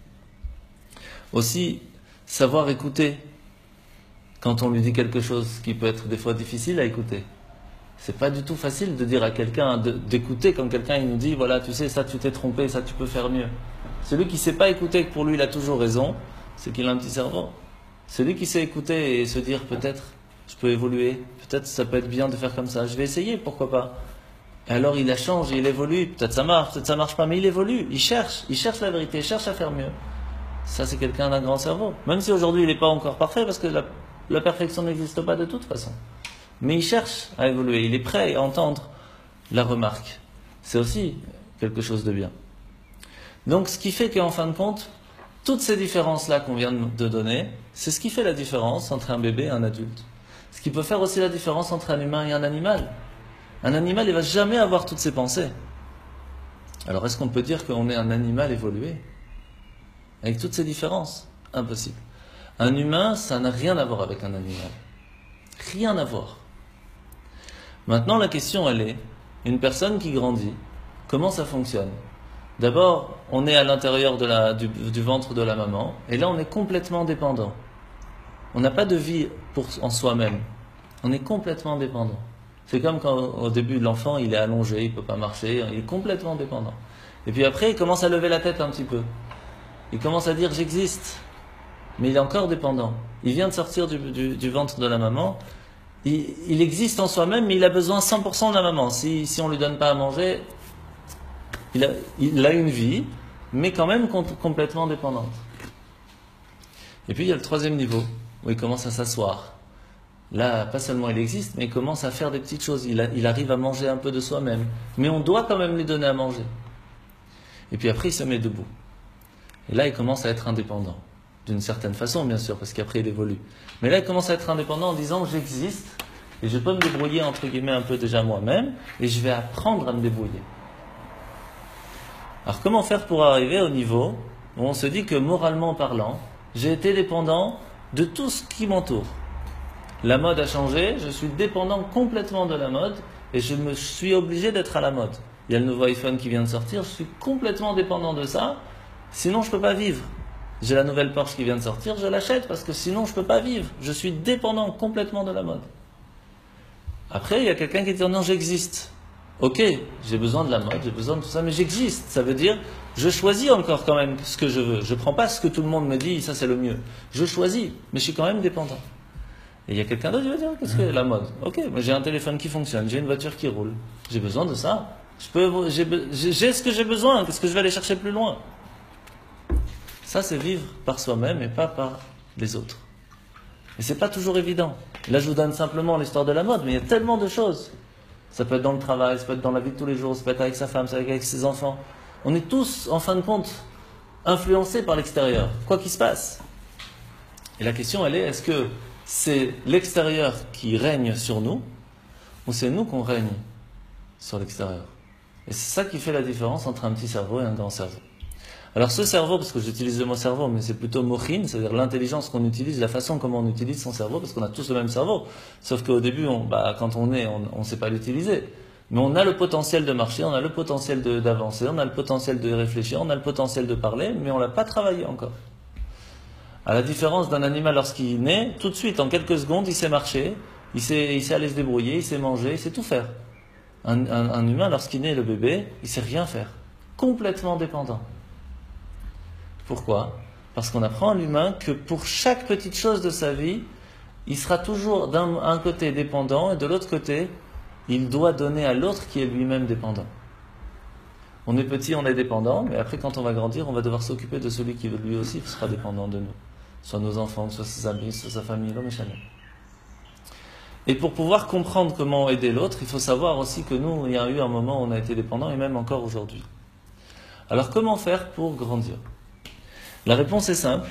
Aussi, savoir écouter quand on lui dit quelque chose qui peut être des fois difficile à écouter. C'est pas du tout facile de dire à quelqu'un, de- d'écouter quand quelqu'un il nous dit, voilà, tu sais, ça tu t'es trompé, ça tu peux faire mieux. Celui qui sait pas écouter, que pour lui il a toujours raison, c'est qu'il a un petit cerveau. Celui qui sait écouter et se dire, peut-être, je peux évoluer, peut-être ça peut être bien de faire comme ça, je vais essayer, pourquoi pas. Et alors il la change, il évolue, peut-être ça marche, peut-être ça marche pas, mais il évolue, il cherche, il cherche la vérité, il cherche à faire mieux. Ça, c'est quelqu'un d'un grand cerveau. Même si aujourd'hui il n'est pas encore parfait, parce que la, la perfection n'existe pas de toute façon. Mais il cherche à évoluer, il est prêt à entendre la remarque. C'est aussi quelque chose de bien. Donc ce qui fait qu'en fin de compte, toutes ces différences-là qu'on vient de donner, c'est ce qui fait la différence entre un bébé et un adulte. Ce qui peut faire aussi la différence entre un humain et un animal. Un animal, il ne va jamais avoir toutes ses pensées. Alors est-ce qu'on peut dire qu'on est un animal évolué avec toutes ces différences? Impossible. Un humain, ça n'a rien à voir avec un animal. Rien à voir. Maintenant, la question, elle est, une personne qui grandit, comment ça fonctionne? D'abord, on est à l'intérieur de la, du, du ventre de la maman, et là, on est complètement dépendant. On n'a pas de vie pour, en soi-même. On est complètement dépendant. C'est comme quand, au début, l'enfant, il est allongé, il ne peut pas marcher, il est complètement dépendant. Et puis après, il commence à lever la tête un petit peu. Il commence à dire « j'existe ». Mais il est encore dépendant. Il vient de sortir du, du, du ventre de la maman. Il, il existe en soi-même, mais il a besoin cent pour cent de la maman. Si, si on ne lui donne pas à manger, il a, il a une vie, mais quand même com- complètement dépendante. Et puis il y a le troisième niveau, où il commence à s'asseoir. Là, pas seulement il existe, mais il commence à faire des petites choses. Il, a, il arrive à manger un peu de soi-même. Mais on doit quand même lui donner à manger. Et puis après, il se met debout. Et là, il commence à être indépendant. D'une certaine façon, bien sûr, parce qu'après, il évolue. Mais là, il commence à être indépendant en disant « j'existe et je peux me débrouiller, entre guillemets, un peu déjà moi-même et je vais apprendre à me débrouiller ». Alors, comment faire pour arriver au niveau où on se dit que, moralement parlant, j'ai été dépendant de tout ce qui m'entoure? La mode a changé, je suis dépendant complètement de la mode et je me suis obligé d'être à la mode. Il y a le nouveau iPhone qui vient de sortir, je suis complètement dépendant de ça, sinon je ne peux pas vivre. J'ai la nouvelle Porsche qui vient de sortir, je l'achète parce que sinon je ne peux pas vivre. Je suis dépendant complètement de la mode. Après, il y a quelqu'un qui dit non, j'existe. Ok, j'ai besoin de la mode, j'ai besoin de tout ça, mais j'existe. Ça veut dire, je choisis encore quand même ce que je veux. Je ne prends pas ce que tout le monde me dit, ça c'est le mieux. Je choisis, mais je suis quand même dépendant. Et il y a quelqu'un d'autre qui va dire, qu'est-ce que la mode? Ok, mais j'ai un téléphone qui fonctionne, j'ai une voiture qui roule. J'ai besoin de ça. Je peux, j'ai, j'ai ce que j'ai besoin, qu'est-ce que je vais aller chercher plus loin? Ça, c'est vivre par soi-même et pas par les autres. Et c'est pas toujours évident. Là, je vous donne simplement l'histoire de la mode, mais il y a tellement de choses. Ça peut être dans le travail, ça peut être dans la vie de tous les jours, ça peut être avec sa femme, ça peut être avec ses enfants. On est tous, en fin de compte, influencés par l'extérieur, quoi qu'il se passe. Et la question, elle est, est-ce que c'est l'extérieur qui règne sur nous, ou c'est nous qu'on règne sur l'extérieur? Et c'est ça qui fait la différence entre un petit cerveau et un grand cerveau. Alors ce cerveau, parce que j'utilise le mot cerveau, mais c'est plutôt mochin, c'est-à-dire l'intelligence qu'on utilise, la façon comment on utilise son cerveau, parce qu'on a tous le même cerveau. Sauf qu'au début, on, bah, quand on est, on ne sait pas l'utiliser. Mais on a le potentiel de marcher, on a le potentiel de, d'avancer, on a le potentiel de réfléchir, on a le potentiel de parler, mais on ne l'a pas travaillé encore. À la différence d'un animal lorsqu'il naît, tout de suite, en quelques secondes, il sait marcher, il sait, il sait aller se débrouiller, il sait manger, il sait tout faire. Un, un, un humain, lorsqu'il naît, le bébé, il ne sait rien faire. Complètement dépendant. Pourquoi? Parce qu'on apprend à l'humain que pour chaque petite chose de sa vie, il sera toujours d'un un côté dépendant et de l'autre côté, il doit donner à l'autre qui est lui-même dépendant. On est petit, on est dépendant, mais après quand on va grandir, on va devoir s'occuper de celui qui lui aussi sera dépendant de nous. Soit nos enfants, soit ses amis, soit sa famille, l'homme et chacun. Et pour pouvoir comprendre comment aider l'autre, il faut savoir aussi que nous, il y a eu un moment où on a été dépendant et même encore aujourd'hui. Alors comment faire pour grandir? La réponse est simple.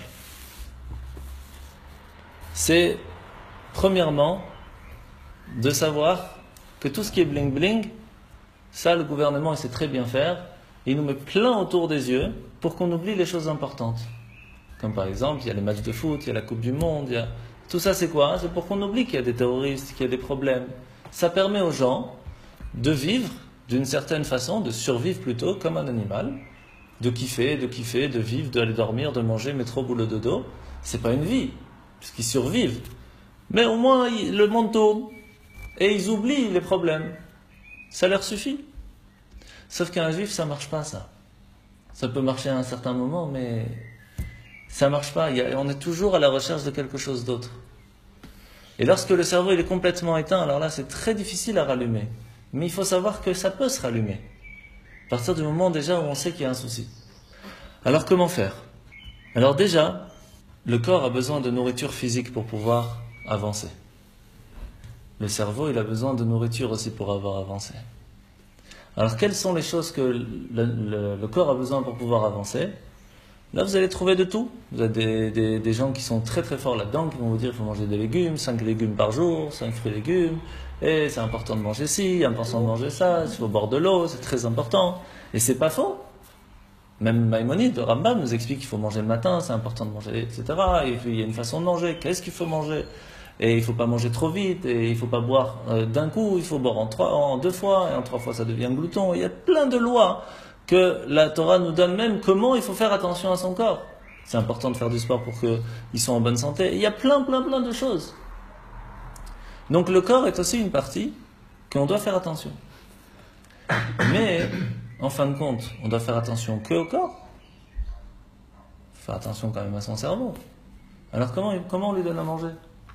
C'est, premièrement, de savoir que tout ce qui est bling bling, ça le gouvernement il sait très bien faire, et il nous met plein autour des yeux pour qu'on oublie les choses importantes. Comme par exemple, il y a les matchs de foot, il y a la Coupe du Monde, il y a Tout ça c'est quoi? C'est pour qu'on oublie qu'il y a des terroristes, qu'il y a des problèmes. Ça permet aux gens de vivre d'une certaine façon, de survivre plutôt comme un animal, de kiffer, de kiffer, de vivre, d'aller dormir, de manger, métro, boulot, dodo. C'est pas une vie, puisqu'ils survivent. Mais au moins le monde tourne et ils oublient les problèmes. Ça leur suffit. Sauf qu'un juif, ça marche pas ça. Ça peut marcher à un certain moment, mais ça marche pas. Il y a, on est toujours à la recherche de quelque chose d'autre. Et lorsque le cerveau il est complètement éteint, alors là c'est très difficile à rallumer. Mais il faut savoir que ça peut se rallumer. À partir du moment déjà où on sait qu'il y a un souci. Alors comment faire? Alors déjà, le corps a besoin de nourriture physique pour pouvoir avancer. Le cerveau, il a besoin de nourriture aussi pour avoir avancé. Alors quelles sont les choses que le, le, le corps a besoin pour pouvoir avancer? Là, vous allez trouver de tout. Vous avez des, des, des gens qui sont très très forts là-dedans, qui vont vous dire qu'il faut manger des légumes, cinq légumes par jour, cinq fruits et légumes, et c'est important de manger ci, important de manger ça, il faut boire de l'eau, c'est très important. Et c'est pas faux. Même Maïmonide, le Rambam, nous explique qu'il faut manger le matin, c'est important de manger, et cetera. Et puis il y a une façon de manger, qu'est-ce qu'il faut manger? Et il ne faut pas manger trop vite, et il ne faut pas boire euh, d'un coup, il faut boire en, trois, en deux fois, et en trois fois ça devient glouton. Il y a plein de lois que la Torah nous donne même comment il faut faire attention à son corps. C'est important de faire du sport pour qu'ils soient en bonne santé. Et il y a plein, plein, plein de choses. Donc le corps est aussi une partie qu'on doit faire attention. Mais, en fin de compte, on doit faire attention que au corps. Faire attention quand même à son cerveau. Alors comment, comment on lui donne à manger?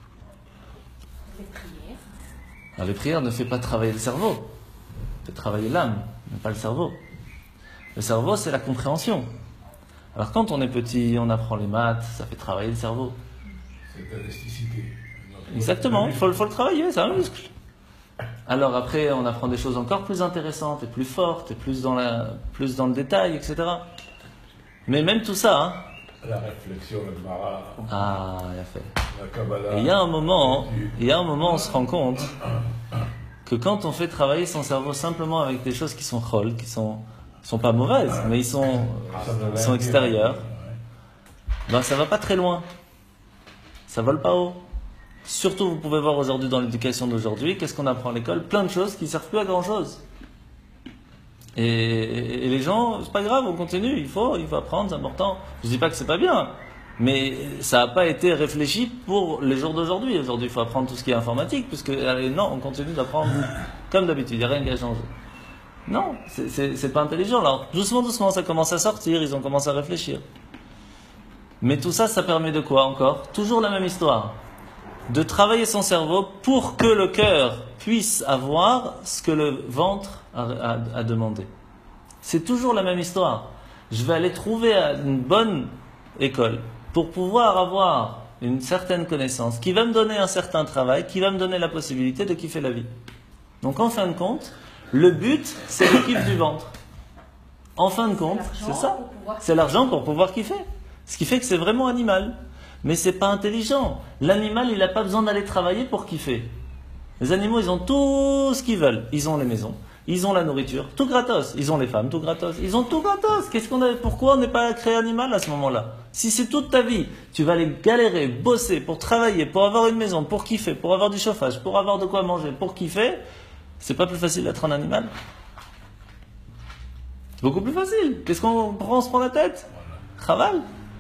Les prières. Alors les prières ne font pas travailler le cerveau. Ça fait travailler l'âme, mais pas le cerveau. Le cerveau, c'est la compréhension. Alors quand on est petit, on apprend les maths, ça fait travailler le cerveau. C'est l'élasticité. Exactement, il faut, faut le travailler, c'est un muscle. Alors après, on apprend des choses encore plus intéressantes et plus fortes et plus dans, la, plus dans le détail, et cetera. Mais même tout ça, hein. La réflexion, le mara, Ah, il a fait. la Kabbalah. Et il y a un moment, il y a un moment, on se rend compte que quand on fait travailler son cerveau simplement avec des choses qui sont chol, qui sont, sont pas mauvaises, mais ils sont, ils sont extérieurs, ben ça va pas très loin. Ça vole pas haut. Surtout, vous pouvez voir aujourd'hui dans l'éducation d'aujourd'hui, qu'est-ce qu'on apprend à l'école? Plein de choses qui ne servent plus à grand-chose. Et, et les gens, c'est pas grave, on continue, il faut, il faut apprendre, c'est important. Je dis pas que c'est pas bien, mais ça n'a pas été réfléchi pour les jours d'aujourd'hui. Aujourd'hui, il faut apprendre tout ce qui est informatique, puisque allez, non, on continue d'apprendre comme d'habitude, il n'y a rien qui a changé. Non, c'est, c'est, c'est pas intelligent. Alors, doucement, doucement, ça commence à sortir, ils ont commencé à réfléchir. Mais tout ça, ça permet de quoi encore? Toujours la même histoire. De travailler son cerveau pour que le cœur puisse avoir ce que le ventre a, a, a demandé. C'est toujours la même histoire. Je vais aller trouver une bonne école pour pouvoir avoir une certaine connaissance qui va me donner un certain travail, qui va me donner la possibilité de kiffer la vie. Donc en fin de compte, le but, c'est le kiff du ventre. En fin de compte, c'est ça. C'est l'argent pour pouvoir kiffer. Ce qui fait que c'est vraiment animal. Mais c'est pas intelligent. L'animal, il n'a pas besoin d'aller travailler pour kiffer. Les animaux, ils ont tout ce qu'ils veulent. Ils ont les maisons, ils ont la nourriture, tout gratos. Ils ont les femmes, tout gratos. Ils ont tout gratos. Qu'est-ce qu'on a, pourquoi on n'est pas créé animal à ce moment-là? Si c'est toute ta vie, tu vas aller galérer, bosser pour travailler, pour avoir une maison, pour kiffer, pour avoir du chauffage, pour avoir de quoi manger, pour kiffer, c'est pas plus facile d'être un animal? C'est beaucoup plus facile. Qu'est-ce qu'on prend, on se prend la tête? Chaval.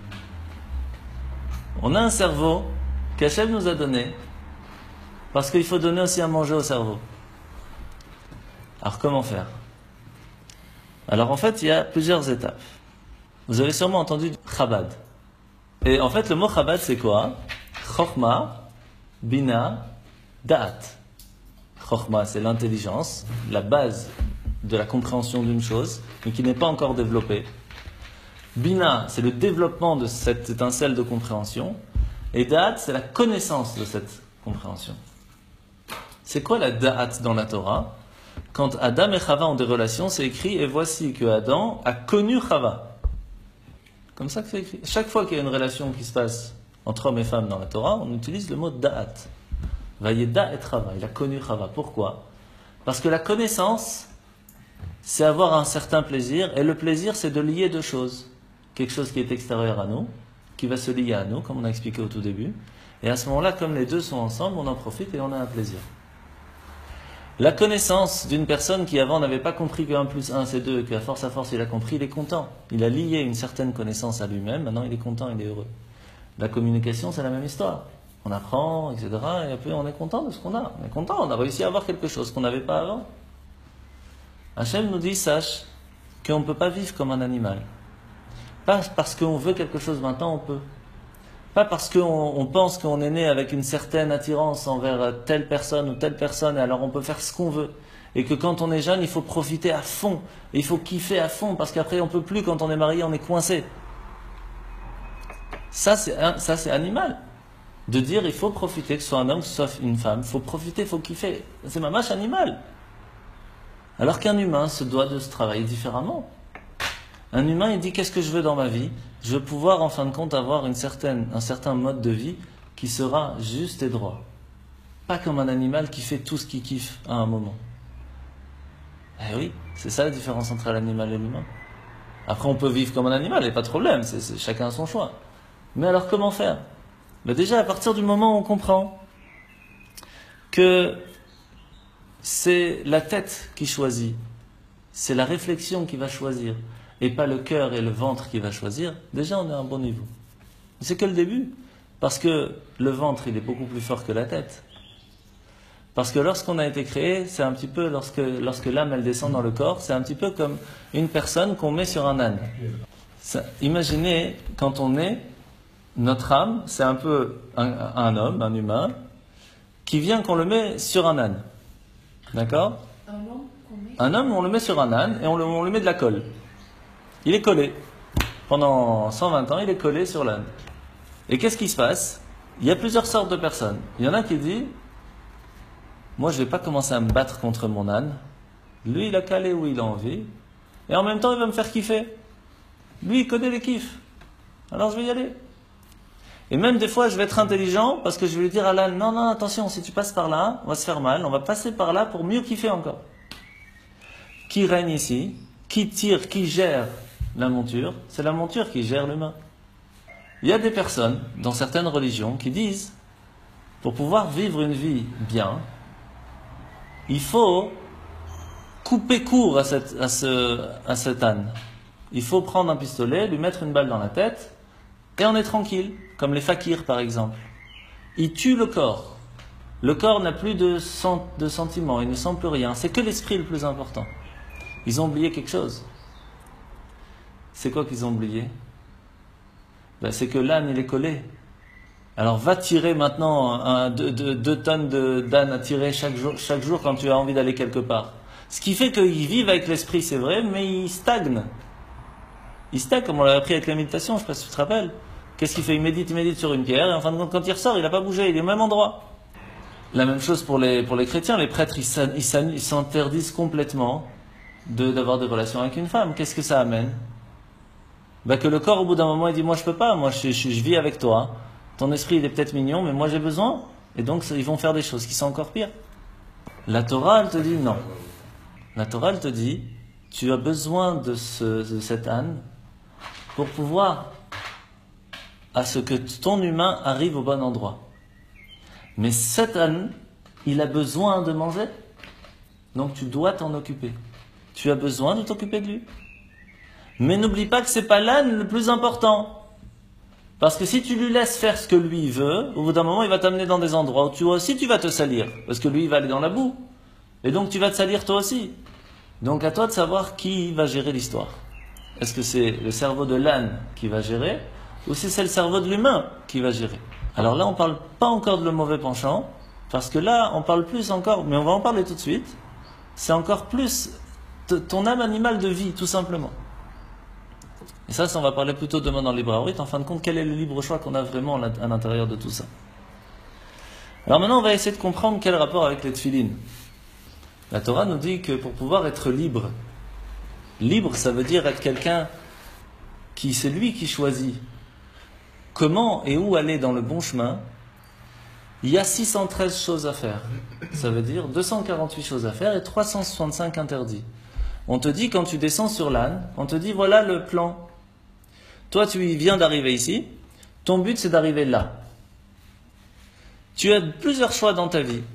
On a un cerveau qu'Hachem nous a donné parce qu'il faut donner aussi à manger au cerveau. Alors comment faire? Alors en fait, il y a plusieurs étapes. Vous avez sûrement entendu Chabad. Et en fait, le mot Chabad, c'est quoi? Chokhma, Bina, Da'at. Chokhma, c'est l'intelligence, la base de la compréhension d'une chose, mais qui n'est pas encore développée. Bina, c'est le développement de cette étincelle de compréhension. Et Da'at, c'est la connaissance de cette compréhension. C'est quoi la Da'at dans la Torah? Quand Adam et Chava ont des relations, c'est écrit « Et voici que Adam a connu Chava ». Comme ça que c'est écrit. Chaque fois qu'il y a une relation qui se passe entre hommes et femmes dans la Torah, on utilise le mot Da'at. Vayeda et Chava, il a connu Chava. Pourquoi? Parce que la connaissance, c'est avoir un certain plaisir, et le plaisir, c'est de lier deux choses. Quelque chose qui est extérieur à nous, qui va se lier à nous, comme on a expliqué au tout début, Et à ce moment-là, comme les deux sont ensemble, on en profite et on a un plaisir. La connaissance d'une personne qui avant n'avait pas compris que un plus un c'est deux, et qu'à force à force il a compris, il est content. Il a lié une certaine connaissance à lui-même, maintenant il est content, il est heureux. La communication, c'est la même histoire. On apprend, et cetera. Et après on est content de ce qu'on a. On est content, on a réussi à avoir quelque chose qu'on n'avait pas avant. Hachem nous dit, sache qu'on ne peut pas vivre comme un animal. Pas parce qu'on veut quelque chose maintenant, on peut. Pas parce qu'on on pense qu'on est né avec une certaine attirance envers telle personne ou telle personne, et alors on peut faire ce qu'on veut. Et que quand on est jeune, il faut profiter à fond. Et il faut kiffer à fond, parce qu'après on ne peut plus, quand on est marié, on est coincé. Ça c'est, ça, c'est animal. De dire, il faut profiter, que ce soit un homme, que ce soit une femme. Il faut profiter, il faut kiffer. C'est ma mâche animale. Alors qu'un humain se doit de se travailler différemment. Un humain, il dit, qu'est-ce que je veux dans ma vie? Je veux pouvoir, en fin de compte, avoir une certaine, un certain mode de vie qui sera juste et droit. Pas comme un animal qui fait tout ce qu'il kiffe à un moment. Eh oui, c'est ça la différence entre l'animal et l'humain. Après, on peut vivre comme un animal, il n'y a pas de problème, c'est, c'est, chacun a son choix. Mais alors, comment faire? Ben déjà, à partir du moment où on comprend que c'est la tête qui choisit, c'est la réflexion qui va choisir, et pas le cœur et le ventre qui va choisir, déjà on est à un bon niveau. C'est que le début, parce que le ventre il est beaucoup plus fort que la tête. Parce que lorsqu'on a été créé, c'est un petit peu, lorsque, lorsque l'âme elle descend dans le corps, c'est un petit peu comme une personne qu'on met sur un âne. Ça, imaginez, quand on est, notre âme, c'est un peu un, un homme, un humain, qui vient qu'on le met sur un âne. D'accord? Un homme qu'on met... Un homme, on le met sur un âne et on le, on lui met de la colle. Il est collé. Pendant cent vingt ans, il est collé sur l'âne. Et qu'est-ce qui se passe? Il y a plusieurs sortes de personnes. Il y en a qui disent, moi je ne vais pas commencer à me battre contre mon âne. Lui, il a calé où il a envie. Et en même temps, il va me faire kiffer. Lui, il connaît les kiffs. Alors je vais y aller. Et même des fois, je vais être intelligent parce que je vais lui dire à l'âne, non, non, attention, si tu passes par là, on va se faire mal. On va passer par là pour mieux kiffer encore. Qui règne ici? Qui tire, qui gère la monture? C'est la monture qui gère l'humain. Il y a des personnes, dans certaines religions, qui disent, pour pouvoir vivre une vie bien, il faut couper court à, cette, à, ce, à cet âne. Il faut prendre un pistolet, lui mettre une balle dans la tête, et on est tranquille, comme les fakirs par exemple. Ils tuent le corps. Le corps n'a plus de, sent, de sentiments, il ne sent plus rien. C'est que l'esprit le plus important. Ils ont oublié quelque chose. C'est quoi qu'ils ont oublié? Ben, c'est que l'âne, il est collé. Alors va tirer maintenant un, deux, deux, deux tonnes de, d'âne à tirer chaque jour, chaque jour quand tu as envie d'aller quelque part. Ce qui fait qu'ils vivent avec l'esprit, c'est vrai, mais ils stagnent. Ils stagnent, comme on l'a appris avec la méditation, je ne sais pas si tu te rappelles. Qu'est-ce qu'il fait? Il médite, il médite sur une pierre, et en fin de compte, quand il ressort, il n'a pas bougé, il est au même endroit. La même chose pour les, pour les chrétiens, les prêtres, ils, ils s'interdisent complètement de, d'avoir des relations avec une femme. Qu'est-ce que ça amène? Ben que le corps, au bout d'un moment, il dit, moi je peux pas, moi je, je, je vis avec toi. Ton esprit, il est peut-être mignon, mais moi j'ai besoin. Et donc, ils vont faire des choses qui sont encore pires. La Torah, elle te dit non. La Torah, elle te dit, tu as besoin de, ce, de cet âne pour pouvoir à ce que ton humain arrive au bon endroit. Mais cet âne, il a besoin de manger. Donc tu dois t'en occuper. Tu as besoin de t'occuper de lui. Mais n'oublie pas que c'est pas l'âne le plus important. Parce que si tu lui laisses faire ce que lui veut, au bout d'un moment, il va t'amener dans des endroits où tu aussi tu vas te salir. Parce que lui, il va aller dans la boue. Et donc tu vas te salir toi aussi. Donc à toi de savoir qui va gérer l'histoire. Est-ce que c'est le cerveau de l'âne qui va gérer, ou si c'est le cerveau de l'humain qui va gérer? Alors là, on ne parle pas encore de le mauvais penchant, parce que là, on parle plus encore, mais on va en parler tout de suite, c'est encore plus t- ton âme animale de vie, tout simplement. Et ça, ça, on va parler plutôt demain dans le libre arbitre. En fin de compte, quel est le libre choix qu'on a vraiment à l'intérieur de tout ça? Alors maintenant, on va essayer de comprendre quel rapport avec les tefilines. La Torah nous dit que pour pouvoir être libre, libre, ça veut dire être quelqu'un qui, c'est lui qui choisit comment et où aller dans le bon chemin. Il y a six cent treize choses à faire. Ça veut dire deux cent quarante-huit choses à faire et trois cent soixante-cinq interdits. On te dit, quand tu descends sur l'âne, on te dit, voilà le plan. Toi, tu viens d'arriver ici. Ton but, c'est d'arriver là. Tu as plusieurs choix dans ta vie.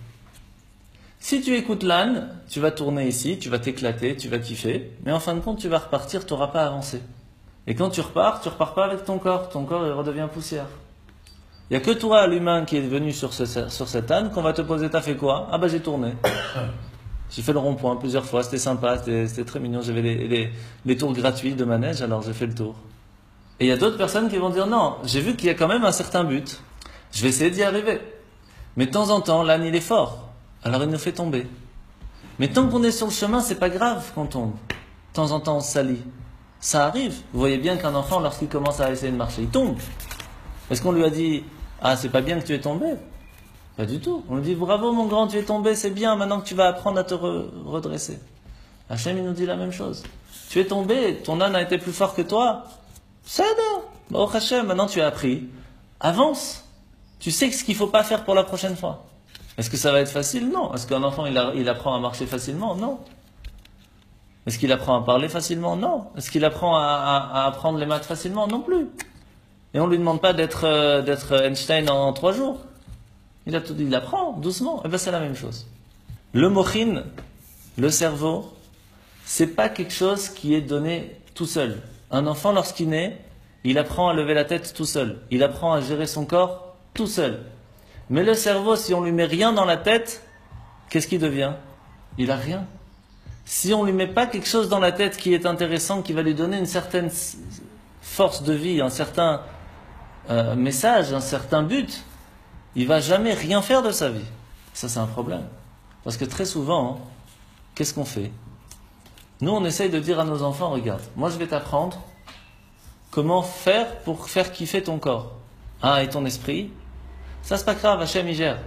Si tu écoutes l'âne, tu vas tourner ici, tu vas t'éclater, tu vas kiffer, mais en fin de compte, tu vas repartir, tu n'auras pas avancé. Et quand tu repars, tu repars pas avec ton corps, ton corps il redevient poussière. Il n'y a que toi, l'humain, qui est venu sur, ce, sur cet âne, qu'on va te poser, t'as fait quoi? Ah bah j'ai tourné. J'ai fait le rond-point plusieurs fois, c'était sympa, c'était, c'était très mignon, j'avais les, les, les tours gratuits de manège, alors j'ai fait le tour. Et il y a d'autres personnes qui vont dire, non, j'ai vu qu'il y a quand même un certain but, je vais essayer d'y arriver. Mais de temps en temps, l'âne il est fort, alors il nous fait tomber. Mais tant qu'on est sur le chemin, c'est pas grave qu'on tombe. De temps en temps, on se salit. Ça arrive. Vous voyez bien qu'un enfant, lorsqu'il commence à essayer de marcher, il tombe. Est-ce qu'on lui a dit, ah, c'est pas bien que tu es tombé? Pas du tout. On lui dit, bravo mon grand, tu es tombé, c'est bien, maintenant que tu vas apprendre à te re- redresser. Hachem, il nous dit la même chose. Tu es tombé, ton âne a été plus fort que toi. Ça va. Oh Hachem, maintenant tu as appris. Avance. Tu sais ce qu'il ne faut pas faire pour la prochaine fois. Est-ce que ça va être facile? Non. Est-ce qu'un enfant, il, a, il apprend à marcher facilement? Non. Est-ce qu'il apprend à parler facilement? Non. Est-ce qu'il apprend à, à, à apprendre les maths facilement? Non plus. Et on ne lui demande pas d'être, euh, d'être Einstein en, en trois jours. Il, a tout, il apprend doucement. Et bien c'est la même chose. Le mochin, le cerveau, c'est pas quelque chose qui est donné tout seul. Un enfant, lorsqu'il naît, il apprend à lever la tête tout seul. Il apprend à gérer son corps tout seul. Mais le cerveau, si on lui met rien dans la tête, qu'est-ce qu'il devient? Il a rien. Si on lui met pas quelque chose dans la tête qui est intéressant, qui va lui donner une certaine force de vie, un certain euh, message, un certain but, il va jamais rien faire de sa vie. Ça, c'est un problème. Parce que très souvent, hein, qu'est-ce qu'on fait? Nous, on essaye de dire à nos enfants, regarde, moi je vais t'apprendre comment faire pour faire kiffer ton corps. Ah, et ton esprit? Ça, c'est pas grave, Hachem, il gère.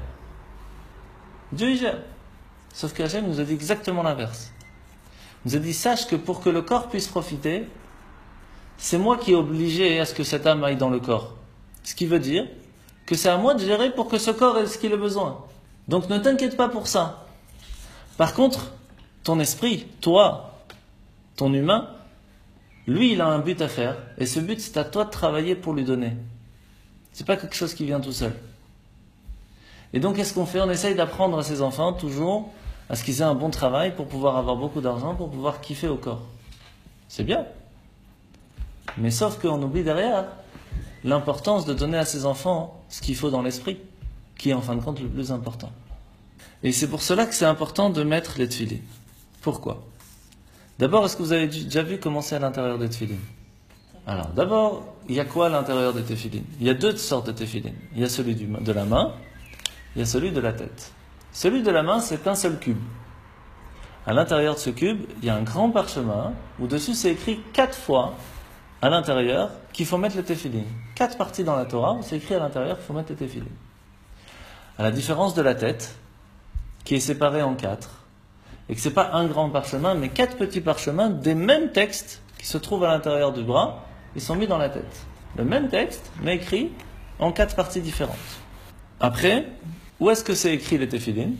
Dieu, il gère. Sauf qu'Hachem nous a dit exactement l'inverse. Il nous a dit, sache que pour que le corps puisse profiter, c'est moi qui est obligé à ce que cette âme aille dans le corps. Ce qui veut dire que c'est à moi de gérer pour que ce corps ait ce qu'il a besoin. Donc ne t'inquiète pas pour ça. Par contre, ton esprit, toi, ton humain, lui, il a un but à faire. Et ce but, c'est à toi de travailler pour lui donner. C'est pas quelque chose qui vient tout seul. Et donc, qu'est-ce qu'on fait? On essaye d'apprendre à ses enfants, toujours, à ce qu'ils aient un bon travail pour pouvoir avoir beaucoup d'argent, pour pouvoir kiffer au corps. C'est bien. Mais sauf qu'on oublie derrière l'importance de donner à ses enfants ce qu'il faut dans l'esprit, qui est en fin de compte le plus important. Et c'est pour cela que c'est important de mettre les tefilines. Pourquoi? D'abord, est-ce que vous avez déjà vu comment c'est à l'intérieur des tefilines? Alors, d'abord, il y a quoi à l'intérieur des tefilines? Il y a deux sortes de tefilines. Il y a celui du, de la main, il y a celui de la tête. Celui de la main, c'est un seul cube. À l'intérieur de ce cube, il y a un grand parchemin où dessus c'est écrit quatre fois à l'intérieur qu'il faut mettre les tefilines. Quatre parties dans la Torah où c'est écrit à l'intérieur qu'il faut mettre les tefilines. À la différence de la tête, qui est séparée en quatre, et que ce n'est pas un grand parchemin, mais quatre petits parchemins des mêmes textes qui se trouvent à l'intérieur du bras, ils sont mis dans la tête. Le même texte, mais écrit en quatre parties différentes. Après, où est-ce que c'est écrit les tefilines?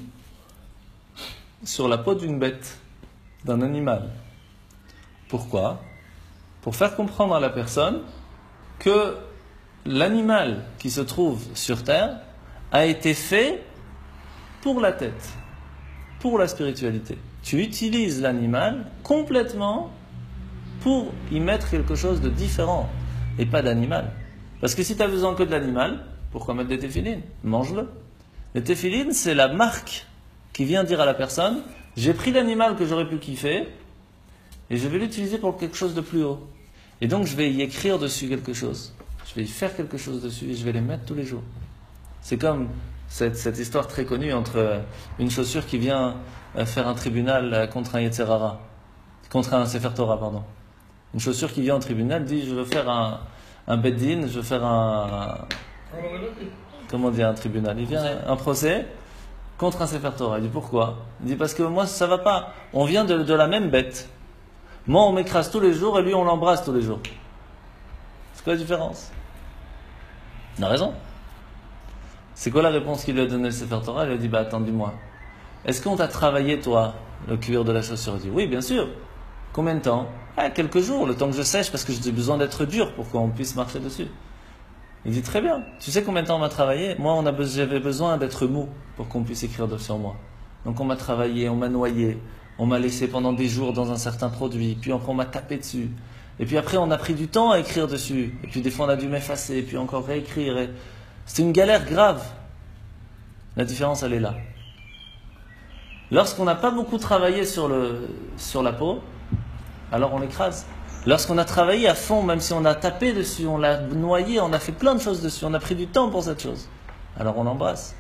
Sur la peau d'une bête, d'un animal. Pourquoi? Pour faire comprendre à la personne que l'animal qui se trouve sur terre a été fait pour la tête, pour la spiritualité. Tu utilises l'animal complètement pour y mettre quelque chose de différent et pas d'animal. Parce que si tu as besoin que de l'animal, pourquoi mettre des téphilines? Mange-le. Les téphilines, c'est la marque qui vient dire à la personne, j'ai pris l'animal que j'aurais pu kiffer et je vais l'utiliser pour quelque chose de plus haut. Et donc je vais y écrire dessus quelque chose. Je vais y faire quelque chose dessus et je vais les mettre tous les jours. C'est comme cette, cette histoire très connue entre une chaussure qui vient faire un tribunal contre un Yetzer Hara, contre un Sefer Torah, pardon. Une chaussure qui vient au tribunal dit je veux faire un, un beddin, je veux faire un... Comment dire un tribunal? Il vient un procès contre un Sefer Torah. Il dit pourquoi? Il dit parce que moi ça va pas. On vient de, de la même bête. Moi on m'écrase tous les jours et lui on l'embrasse tous les jours. C'est quoi la différence? Il a raison. C'est quoi la réponse qu'il lui a donnée le Sefer Torah? Il lui a dit bah attends dis-moi. Est-ce qu'on t'a travaillé toi le cuir de la chaussure? Il dit oui bien sûr. Combien de temps? Ah, quelques jours, le temps que je sèche parce que j'ai besoin d'être dur pour qu'on puisse marcher dessus. Il dit très bien, tu sais combien de temps on m'a travaillé? Moi, on a be- j'avais besoin d'être mou pour qu'on puisse écrire de- sur moi. Donc on m'a travaillé, on m'a noyé, on m'a laissé pendant des jours dans un certain produit, puis après on m'a tapé dessus. Et puis après on a pris du temps à écrire dessus. Et puis des fois on a dû m'effacer, et puis encore réécrire. Et... C'est une galère grave. La différence, elle est là. Lorsqu'on n'a pas beaucoup travaillé sur, le, sur la peau, alors on l'écrase. Lorsqu'on a travaillé à fond, même si on a tapé dessus, on l'a noyé, on a fait plein de choses dessus, on a pris du temps pour cette chose, alors on l'embrasse.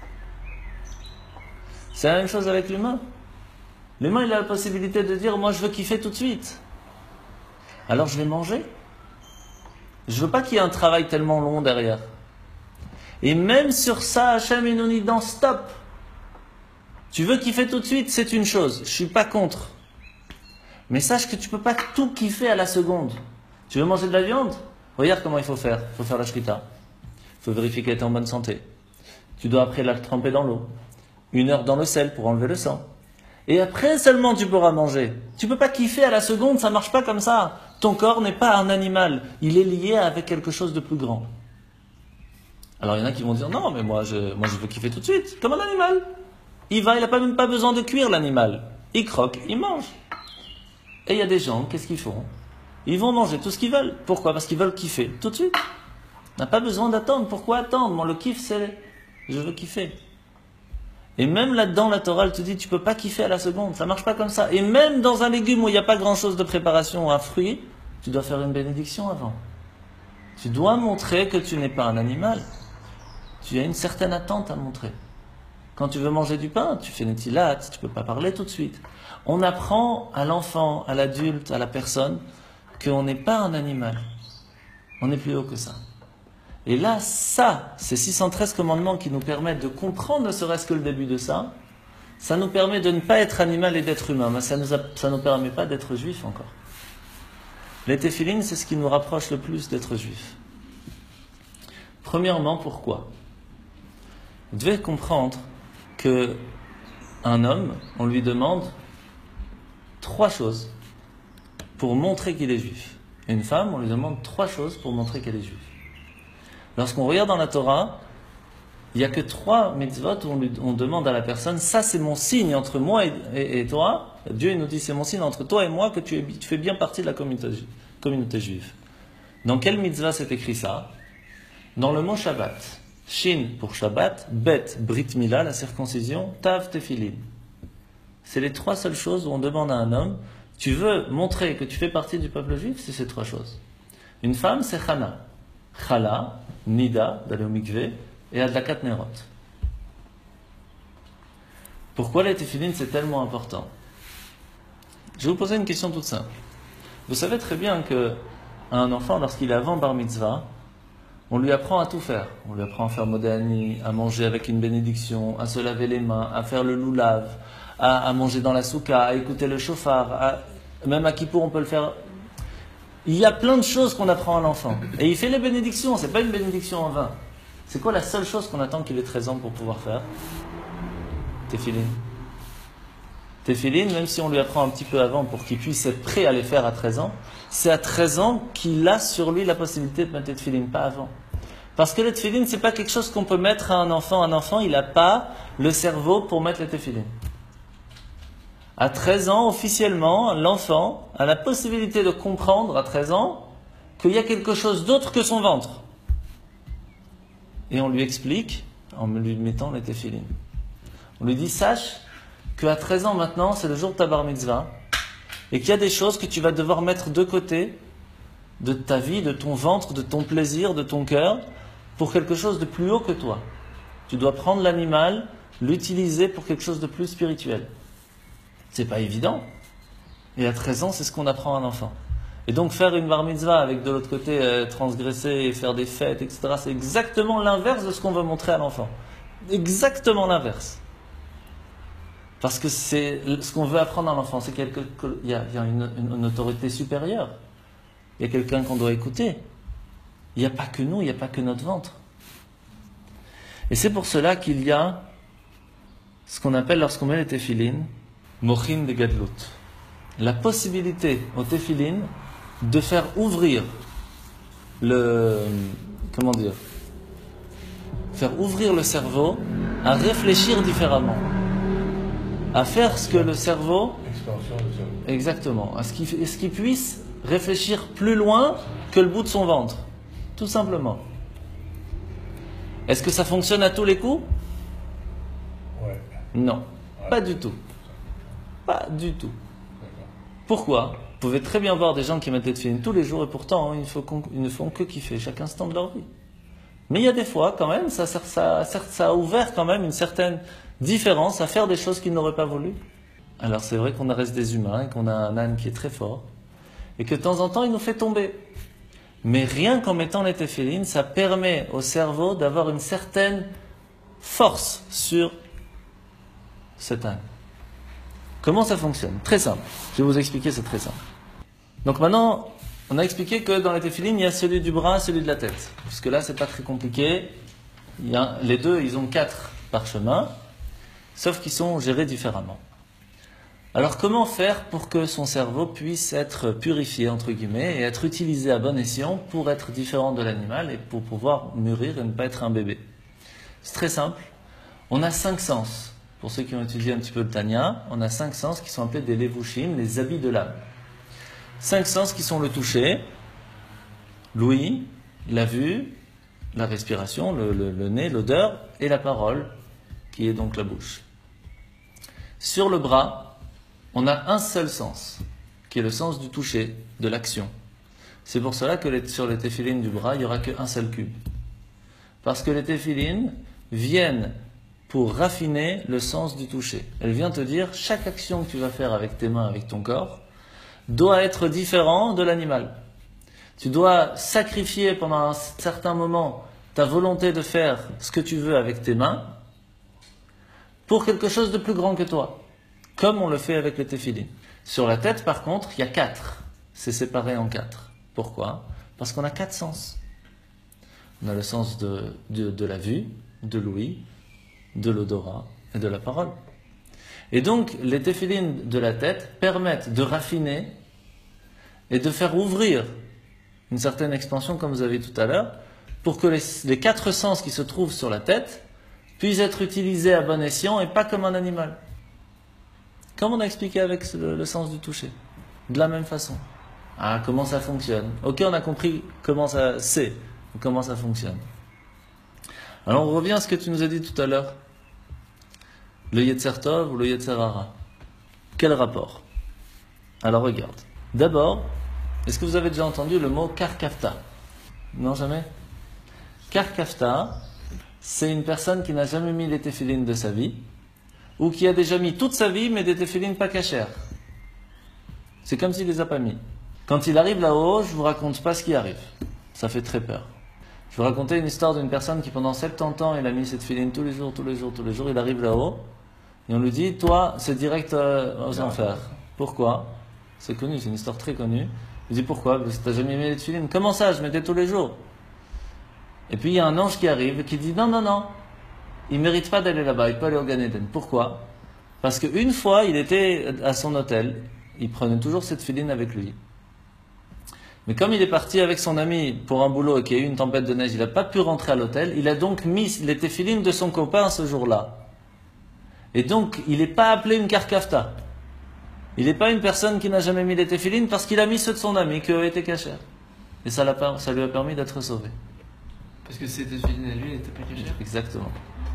C'est la même chose avec l'humain. L'humain, il a la possibilité de dire, moi je veux kiffer tout de suite. Alors je vais manger. Je veux pas qu'il y ait un travail tellement long derrière. Et même sur ça, Hachem, il nous dit dans stop. Tu veux kiffer tout de suite, c'est une chose. Je suis pas contre. Mais sache que tu peux pas tout kiffer à la seconde. Tu veux manger de la viande? Regarde comment il faut faire. Il faut faire la shrita. Il faut vérifier qu'elle est en bonne santé. Tu dois après la tremper dans l'eau. Une heure dans le sel pour enlever le sang. Et après seulement tu pourras manger. Tu peux pas kiffer à la seconde, ça marche pas comme ça. Ton corps n'est pas un animal. Il est lié avec quelque chose de plus grand. Alors il y en a qui vont dire, non mais moi je, moi je veux kiffer tout de suite, comme un animal. Il va, il n'a pas, même pas besoin de cuire l'animal. Il croque, il mange. Et il y a des gens, qu'est-ce qu'ils font? Ils vont manger tout ce qu'ils veulent. Pourquoi? Parce qu'ils veulent kiffer tout de suite. On n'a pas besoin d'attendre. Pourquoi attendre? Moi, le kiff, c'est je veux kiffer. Et même là-dedans, la Torah, elle te dit, tu peux pas kiffer à la seconde. Ça marche pas comme ça. Et même dans un légume où il n'y a pas grand-chose de préparation, un fruit, tu dois faire une bénédiction avant. Tu dois montrer que tu n'es pas un animal. Tu as une certaine attente à montrer. Quand tu veux manger du pain, tu fais netilat, tu ne peux pas parler tout de suite. On apprend à l'enfant, à l'adulte, à la personne, qu'on n'est pas un animal. On est plus haut que ça. Et là, ça, ces six cent treize commandements qui nous permettent de comprendre ne serait-ce que le début de ça, ça nous permet de ne pas être animal et d'être humain, mais ça ne nous, a, ça nous permet pas d'être juif encore. Les téphilines, c'est ce qui nous rapproche le plus d'être juif. Premièrement, pourquoi? Vous devez comprendre que un homme, on lui demande trois choses pour montrer qu'il est juif. Et une femme, on lui demande trois choses pour montrer qu'elle est juive. Lorsqu'on regarde dans la Torah, il n'y a que trois mitzvot où on, lui, on demande à la personne, ça c'est mon signe entre moi et, et, et toi. Dieu il nous dit, c'est mon signe entre toi et moi que tu, es, tu fais bien partie de la communauté, communauté juive. Dans quelle mitzvah c'est écrit ça? Dans le mot Shabbat. Shin pour Shabbat, Bet, Brit Mila, la circoncision, Tav, Tefillin. C'est les trois seules choses où on demande à un homme, tu veux montrer que tu fais partie du peuple juif, c'est ces trois choses. Une femme, c'est Chana. Chala, Nida, d'aller au mikvé, et Adlakat Nerot. Pourquoi les Tefillin c'est tellement important? Je vais vous poser une question toute simple. Vous savez très bien qu'un enfant, lorsqu'il est avant Bar Mitzvah, on lui apprend à tout faire. On lui apprend à faire modéani, à manger avec une bénédiction, à se laver les mains, à faire le loulav, à, à manger dans la souka, à écouter le chauffard, à, même à Kippour on peut le faire. Il y a plein de choses qu'on apprend à l'enfant. Et il fait les bénédictions, c'est pas une bénédiction en vain. C'est quoi la seule chose qu'on attend qu'il ait treize ans pour pouvoir faire? Téphilin. Téphilin, même si on lui apprend un petit peu avant pour qu'il puisse être prêt à les faire à treize ans, c'est à treize ans qu'il a sur lui la possibilité de mettre les téphilin, pas avant. Parce que les téphilin, c'est pas quelque chose qu'on peut mettre à un enfant. Un enfant, il n'a pas le cerveau pour mettre les téphilin. À treize ans, officiellement, l'enfant a la possibilité de comprendre, à treize ans, qu'il y a quelque chose d'autre que son ventre. Et on lui explique, en lui mettant les téphilin. On lui dit, sache qu'à treize ans maintenant, c'est le jour de ta bar mitzvah, et qu'il y a des choses que tu vas devoir mettre de côté de ta vie, de ton ventre, de ton plaisir, de ton cœur, pour quelque chose de plus haut que toi. Tu dois prendre l'animal, l'utiliser pour quelque chose de plus spirituel. C'est pas évident. Et à treize ans, c'est ce qu'on apprend à un enfant. Et donc faire une bar mitzvah avec de l'autre côté euh, transgresser et faire des fêtes, et cetera, c'est exactement l'inverse de ce qu'on veut montrer à l'enfant. Exactement l'inverse. Parce que c'est ce qu'on veut apprendre à l'enfant, c'est qu'il y a, il y a une, une, une autorité supérieure. Il y a quelqu'un qu'on doit écouter. Il n'y a pas que nous, il n'y a pas que notre ventre. Et c'est pour cela qu'il y a ce qu'on appelle, lorsqu'on met les téphilines, mochin de gadlut. La possibilité aux téphilines de faire ouvrir le, comment dire, faire ouvrir le cerveau à réfléchir différemment, à faire ce que le cerveau, Expansion du cerveau. exactement, à ce qu'il ce qu'il puisse réfléchir plus loin que le bout de son ventre, tout simplement. Est-ce que ça fonctionne à tous les coups? Ouais. Non, Ouais. pas du tout. Pas du tout. D'accord. Pourquoi? Vous pouvez très bien voir des gens qui mettent des tefilines tous les jours et pourtant ils, faut qu'on- ils ne font que kiffer chaque instant de leur vie. Mais il y a des fois quand même, ça, ça, ça, ça a ouvert quand même une certaine différence à faire des choses qu'ils n'auraient pas voulu. Alors c'est vrai qu'on reste des humains et qu'on a un âne qui est très fort et que de temps en temps il nous fait tomber. Mais rien qu'en mettant les téfilines, ça permet au cerveau d'avoir une certaine force sur cet âne. Comment ça fonctionne? Très simple. Je vais vous expliquer, c'est très simple. Donc maintenant, on a expliqué que dans les téfilines, il y a celui du bras et celui de la tête. Parce que là, c'est pas très compliqué. Il y a, les deux, ils ont quatre parchemins, sauf qu'ils sont gérés différemment. Alors comment faire pour que son cerveau puisse être purifié, entre guillemets, et être utilisé à bon escient pour être différent de l'animal et pour pouvoir mûrir et ne pas être un bébé? C'est très simple. On a cinq sens. Pour ceux qui ont étudié un petit peu le Tanya, on a cinq sens qui sont appelés des levushim, les habits de l'âme. Cinq sens qui sont le toucher, l'ouïe, la vue, la respiration, le, le, le nez, l'odeur et la parole, qui est donc la bouche. Sur le bras, on a un seul sens, qui est le sens du toucher, de l'action. C'est pour cela que les, sur les téfilines du bras, il n'y aura qu'un seul cube. Parce que les téfilines viennent pour raffiner le sens du toucher. Elle vient te dire, chaque action que tu vas faire avec tes mains, avec ton corps, doit être différent de l'animal. Tu dois sacrifier pendant un certain moment ta volonté de faire ce que tu veux avec tes mains pour quelque chose de plus grand que toi, comme on le fait avec les téfilines. Sur la tête, par contre, il y a quatre. C'est séparé en quatre. Pourquoi? Parce qu'on a quatre sens. On a le sens de, de, de la vue, de l'ouïe, de l'odorat et de la parole. Et donc, les téfilines de la tête permettent de raffiner et de faire ouvrir une certaine expansion, comme vous avez dit tout à l'heure, pour que les, les quatre sens qui se trouvent sur la tête puissent être utilisés à bon escient et pas comme un animal. Comme on a expliqué avec le, le sens du toucher. De la même façon. Ah, comment ça fonctionne? Ok, on a compris comment ça c'est, comment ça fonctionne. Alors on revient à ce que tu nous as dit tout à l'heure. Le Yetzer Tov ou le Yetzer Hara. Quel rapport? Alors regarde. D'abord, est-ce que vous avez déjà entendu le mot Karkafta? Non, jamais? Karkafta, c'est une personne qui n'a jamais mis les téfilines de sa vie, ou qui a déjà mis toute sa vie, mais des téfilines pas cachères. C'est comme s'il les a pas mis. Quand il arrive là-haut, je vous raconte pas ce qui arrive. Ça fait très peur. Je vais vous raconter une histoire d'une personne qui pendant soixante-dix ans, il a mis cette téfilines tous les jours, tous les jours, tous les jours. Il arrive là-haut, et on lui dit, toi, c'est direct euh, aux enfers. Pourquoi? C'est connu, c'est une histoire très connue. Il dit, pourquoi? Parce que tu n'as jamais mis les téfilines. Comment ça? Je mettais tous les jours. Et puis il y a un ange qui arrive et qui dit, non, non, non, il ne mérite pas d'aller là-bas, il peut aller au Gan Eden. Pourquoi? Parce qu'une fois, il était à son hôtel, il prenait toujours cette téfilines avec lui. Mais comme il est parti avec son ami pour un boulot et qu'il y a eu une tempête de neige, il n'a pas pu rentrer à l'hôtel, il a donc mis les téfilines de son copain ce jour-là. Et donc, il n'est pas appelé une karkafta. Il n'est pas une personne qui n'a jamais mis les téfilines parce qu'il a mis ceux de son ami qui eux étaient cachers. Et ça, l'a, ça lui a permis d'être sauvé. Parce que ces téfilines à lui n'étaient pas cachées. Exactement.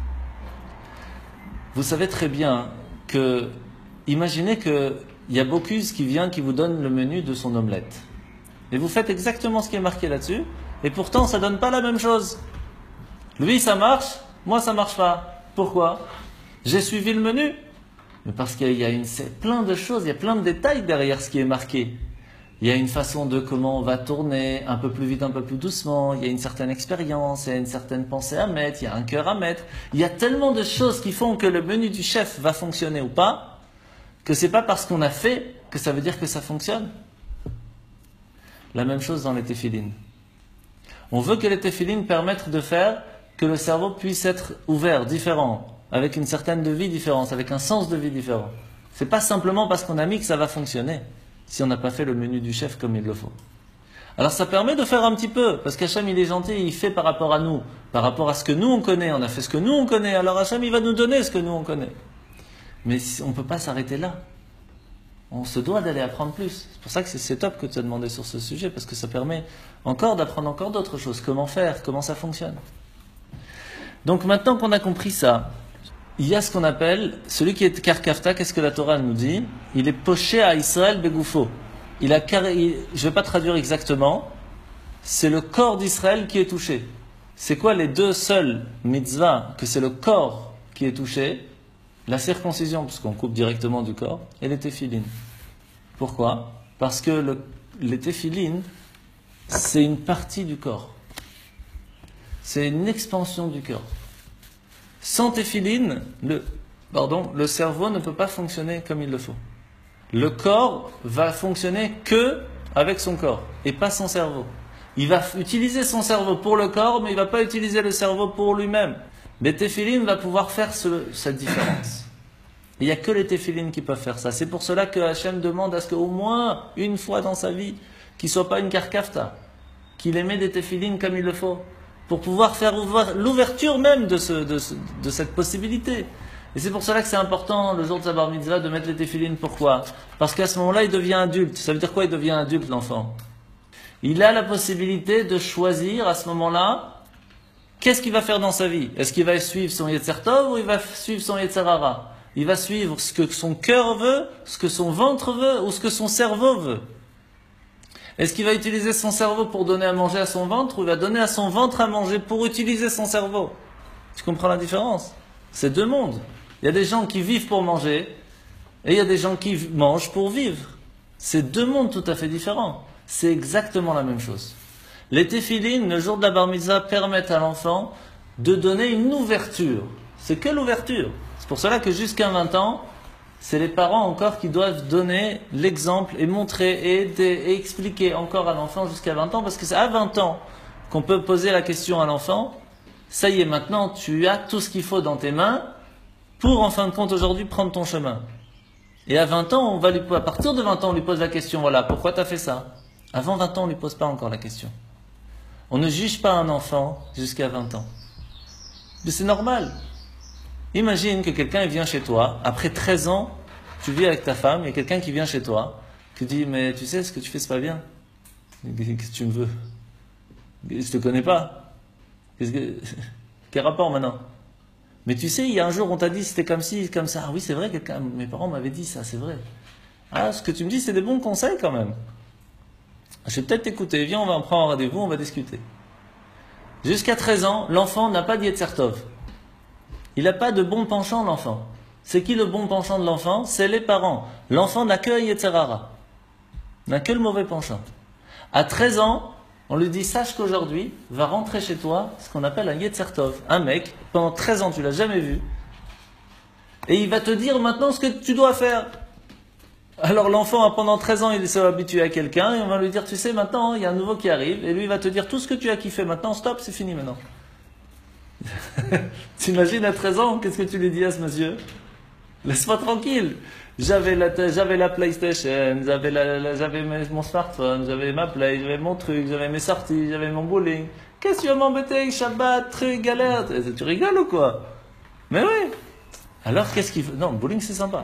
Vous savez très bien que, imaginez qu'il y a Bocuse qui vient, qui vous donne le menu de son omelette. Et vous faites exactement ce qui est marqué là-dessus, et pourtant ça ne donne pas la même chose. Lui ça marche, moi ça marche pas. Pourquoi? J'ai suivi le menu. Mais parce qu'il y a une, c'est plein de choses, il y a plein de détails derrière ce qui est marqué. Il y a une façon de comment on va tourner, un peu plus vite, un peu plus doucement, il y a une certaine expérience, il y a une certaine pensée à mettre, il y a un cœur à mettre. Il y a tellement de choses qui font que le menu du chef va fonctionner ou pas, que c'est pas parce qu'on a fait que ça veut dire que ça fonctionne. La même chose dans les téfilines. On veut que les téfilines permettent de faire que le cerveau puisse être ouvert, différent, avec une certaine de vie différente, avec un sens de vie différent. C'est pas simplement parce qu'on a mis que ça va fonctionner, si on n'a pas fait le menu du chef comme il le faut. Alors ça permet de faire un petit peu, parce qu'Hachem il est gentil, il fait par rapport à nous, par rapport à ce que nous on connaît, on a fait ce que nous on connaît, alors Hachem il va nous donner ce que nous on connaît. Mais on ne peut pas s'arrêter là. On se doit d'aller apprendre plus. C'est pour ça que c'est top que tu as demandé sur ce sujet, parce que ça permet encore d'apprendre encore d'autres choses. Comment faire, comment ça fonctionne. Donc maintenant qu'on a compris ça, il y a ce qu'on appelle, celui qui est Karkafta, qu'est-ce que la Torah nous dit? Il est poché à Israël Begoufo. Il a, il, je ne vais pas traduire exactement, c'est le corps d'Israël qui est touché. C'est quoi les deux seuls mitzvahs que c'est le corps qui est touché? La circoncision, parce qu'on coupe directement du corps, et les téphilines. Pourquoi? Parce que le, les téphilines, c'est une partie du corps. C'est une expansion du corps. Sans téphilines, le, pardon, le cerveau ne peut pas fonctionner comme il le faut. Le corps va fonctionner que avec son corps, et pas son cerveau. Il va utiliser son cerveau pour le corps, mais il ne va pas utiliser le cerveau pour lui-même. Les téphilines va pouvoir faire ce, cette différence. Il n'y a que les téphilines qui peuvent faire ça. C'est pour cela que Hachem demande à ce qu'au moins une fois dans sa vie, qu'il ne soit pas une karkafta, qu'il émet des téphilines comme il le faut, pour pouvoir faire l'ouverture même de, ce, de, ce, de cette possibilité. Et c'est pour cela que c'est important, le jour de sa bar mitzvah, de mettre les téphilines. Pourquoi? Parce qu'à ce moment-là, il devient adulte. Ça veut dire quoi, il devient adulte, l'enfant? Il a la possibilité de choisir, à ce moment-là, qu'est-ce qu'il va faire dans sa vie? Est-ce qu'il va suivre son Yetzer Tov ou il va suivre son Yetzer Hara? Il va suivre ce que son cœur veut, ce que son ventre veut ou ce que son cerveau veut. Est-ce qu'il va utiliser son cerveau pour donner à manger à son ventre ou il va donner à son ventre à manger pour utiliser son cerveau? Tu comprends la différence? C'est deux mondes. Il y a des gens qui vivent pour manger et il y a des gens qui mangent pour vivre. C'est deux mondes tout à fait différents. C'est exactement la même chose. Les téphilines, le jour de la bar mitzvah, permettent à l'enfant de donner une ouverture. C'est que l'ouverture. C'est pour cela que jusqu'à vingt ans, c'est les parents encore qui doivent donner l'exemple et montrer et aider et expliquer encore à l'enfant jusqu'à vingt ans, parce que c'est à vingt ans qu'on peut poser la question à l'enfant. Ça y est, maintenant tu as tout ce qu'il faut dans tes mains pour en fin de compte aujourd'hui prendre ton chemin. Et à vingt ans, on va lui, à partir de vingt ans, on lui pose la question, voilà, pourquoi tu as fait ça? Avant vingt ans, on ne lui pose pas encore la question. On ne juge pas un enfant jusqu'à vingt ans. Mais c'est normal. Imagine que quelqu'un vient chez toi, après treize ans, tu vis avec ta femme, il y a quelqu'un qui vient chez toi, qui dit, mais tu sais, ce que tu fais, c'est pas bien. Qu'est-ce que tu me veux? Je te connais pas. Qu'est-ce que... Quel rapport maintenant? Mais tu sais, il y a un jour, on t'a dit, c'était comme ci, comme ça. Ah oui, c'est vrai, quelqu'un, mes parents m'avaient dit ça, c'est vrai. Ah, ce que tu me dis, c'est des bons conseils quand même. Je vais peut-être t'écouter. Viens, on va en prendre un rendez-vous, on va discuter. Jusqu'à treize ans, l'enfant n'a pas d'Yetzer Tov. Il n'a pas de bon penchant, l'enfant. C'est qui le bon penchant de l'enfant? C'est les parents. L'enfant n'a que un Yetzer Hara. N'a que le mauvais penchant. À treize ans, on lui dit, sache qu'aujourd'hui, va rentrer chez toi ce qu'on appelle un Yetzer Tov. Un mec, pendant treize ans, tu l'as jamais vu. Et il va te dire maintenant ce que tu dois faire. Alors l'enfant, pendant treize ans, il s'est habitué à quelqu'un, et on va lui dire, tu sais, maintenant, il y a un nouveau qui arrive, et lui, il va te dire tout ce que tu as kiffé. Maintenant, stop, c'est fini maintenant. T'imagines à treize ans, qu'est-ce que tu lui dis à ce monsieur? Laisse-moi tranquille. J'avais la, j'avais la PlayStation, j'avais, la, la, j'avais mon smartphone, j'avais ma Play, j'avais mon truc, j'avais mes sorties, j'avais mon bowling. Qu'est-ce que tu vas m'embêter avec Shabbat, truc, galère? Tu rigoles ou quoi? Mais oui. Alors qu'est-ce qu'il faut? Non, le bowling c'est sympa.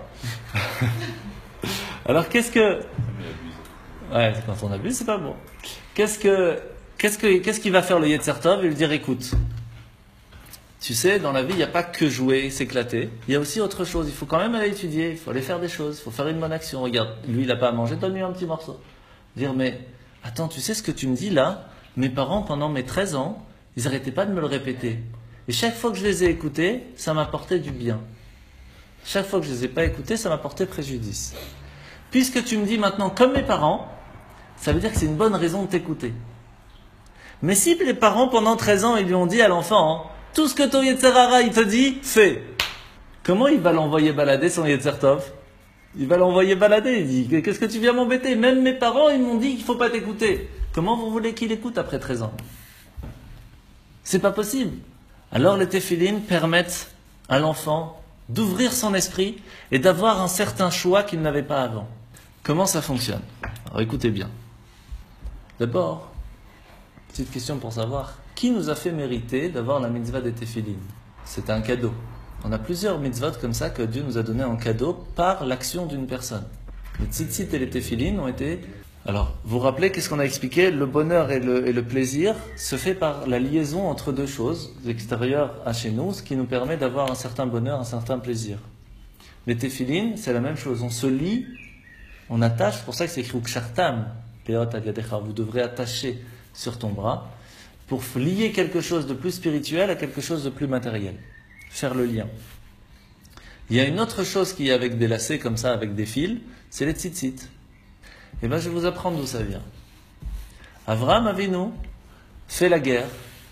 Alors qu'est-ce que... Ouais, quand on abuse, c'est pas bon. Qu'est-ce que... Qu'est-ce que, qu'est-ce qu'il va faire le Yetzer Tov? Il va lui dire, écoute, tu sais, dans la vie, il n'y a pas que jouer, s'éclater. Il y a aussi autre chose. Il faut quand même aller étudier, il faut aller faire des choses, il faut faire une bonne action. Regarde, lui, il n'a pas à manger, donne-lui un petit morceau. Dire, mais attends, tu sais ce que tu me dis là? Mes parents, pendant mes treize ans, ils n'arrêtaient pas de me le répéter. Et chaque fois que je les ai écoutés, ça m'apportait du bien. Chaque fois que je ne les ai pas écoutés, ça m'apportait préjudice. Puisque tu me dis maintenant, comme mes parents, ça veut dire que c'est une bonne raison de t'écouter. Mais si les parents, pendant treize ans, ils lui ont dit à l'enfant, hein, tout ce que ton Yetzer Hara, il te dit, fais. Comment il va l'envoyer balader, son Yetzer Tov? Il va l'envoyer balader. Il dit, qu'est-ce que tu viens m'embêter? Même mes parents, ils m'ont dit qu'il ne faut pas t'écouter. Comment vous voulez qu'il écoute après treize ans? C'est pas possible. Alors les téphilines permettent à l'enfant d'ouvrir son esprit et d'avoir un certain choix qu'il n'avait pas avant. Comment ça fonctionne? Alors écoutez bien. D'abord, petite question pour savoir, qui nous a fait mériter d'avoir la mitzvah des téphilines? C'est un cadeau. On a plusieurs mitzvot comme ça que Dieu nous a donné en cadeau par l'action d'une personne. Les tzitzit et les téphilines ont été... Alors, vous vous rappelez, qu'est-ce qu'on a expliqué? Le bonheur et le, et le plaisir se fait par la liaison entre deux choses, l'extérieur à chez nous, ce qui nous permet d'avoir un certain bonheur, un certain plaisir. Les téphilines, c'est la même chose. On se lie, on attache, c'est pour ça que c'est écrit Ukshartam, Peot al yadecha, vous devrez attacher sur ton bras, pour lier quelque chose de plus spirituel à quelque chose de plus matériel. Faire le lien. Il y a une autre chose qui est avec des lacets comme ça, avec des fils, c'est les tzitzit. Et bien je vais vous apprendre d'où ça vient. Avraham Avinu fait la guerre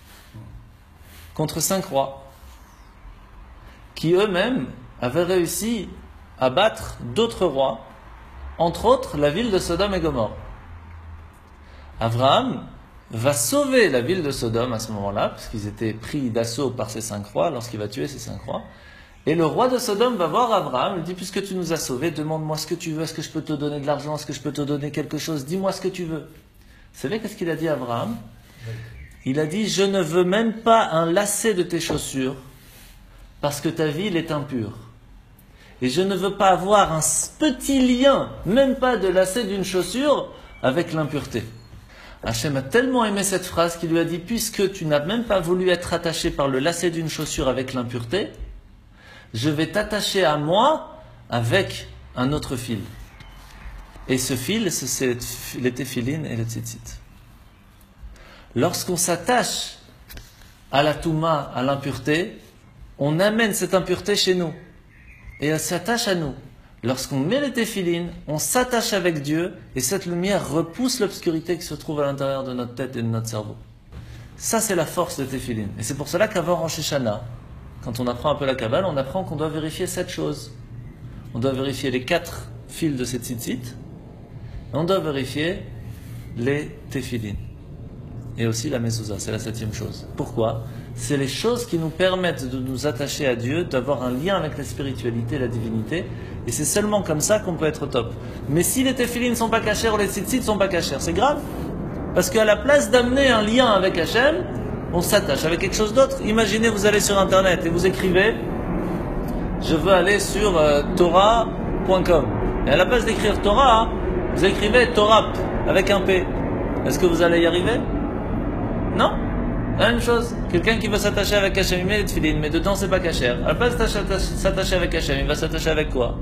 contre cinq rois qui eux-mêmes avaient réussi à battre d'autres rois, entre autres la ville de Sodome et Gomorrhe. Avraham va sauver la ville de Sodome à ce moment-là, puisqu'ils étaient pris d'assaut par ces cinq rois, lorsqu'il va tuer ces cinq rois. Et le roi de Sodome va voir Abraham, il dit, puisque tu nous as sauvés, demande-moi ce que tu veux, est-ce que je peux te donner de l'argent, est-ce que je peux te donner quelque chose, dis-moi ce que tu veux. Vous savez qu'est-ce qu'il a dit à Abraham? Il a dit, je ne veux même pas un lacet de tes chaussures, parce que ta ville est impure. Et je ne veux pas avoir un petit lien, même pas de lacet d'une chaussure, avec l'impureté. Hachem a tellement aimé cette phrase qu'il lui a dit, puisque tu n'as même pas voulu être attaché par le lacet d'une chaussure avec l'impureté, je vais t'attacher à moi avec un autre fil. Et ce fil, c'est les téphilines et les tzitzit. Lorsqu'on s'attache à la touma, à l'impureté, on amène cette impureté chez nous. Et elle s'attache à nous. Lorsqu'on met les téphilines, on s'attache avec Dieu et cette lumière repousse l'obscurité qui se trouve à l'intérieur de notre tête et de notre cerveau. Ça, c'est la force des téphilines. Et c'est pour cela qu'avant Rosh Hashanah, quand on apprend un peu la Kabbale, on apprend qu'on doit vérifier sept choses. On doit vérifier les quatre fils de ces tzitzit, et on doit vérifier les téphilines. Et aussi la mezouza, c'est la septième chose. Pourquoi? C'est les choses qui nous permettent de nous attacher à Dieu, d'avoir un lien avec la spiritualité, la divinité, et c'est seulement comme ça qu'on peut être au top. Mais si les téphilines ne sont pas cachères ou les tzitzit ne sont pas cachères, c'est grave. Parce qu'à la place d'amener un lien avec Hachem, on s'attache avec quelque chose d'autre. Imaginez, vous allez sur Internet et vous écrivez « Je veux aller sur euh, torah point com ». Et à la place d'écrire Torah, vous écrivez « Torap » avec un P. Est-ce que vous allez y arriver? Non. La même chose. Quelqu'un qui veut s'attacher avec Hachem, il met les tefilines, mais dedans c'est pas cachère. À la place de s'attacher avec Hachem, il va s'attacher avec quoi?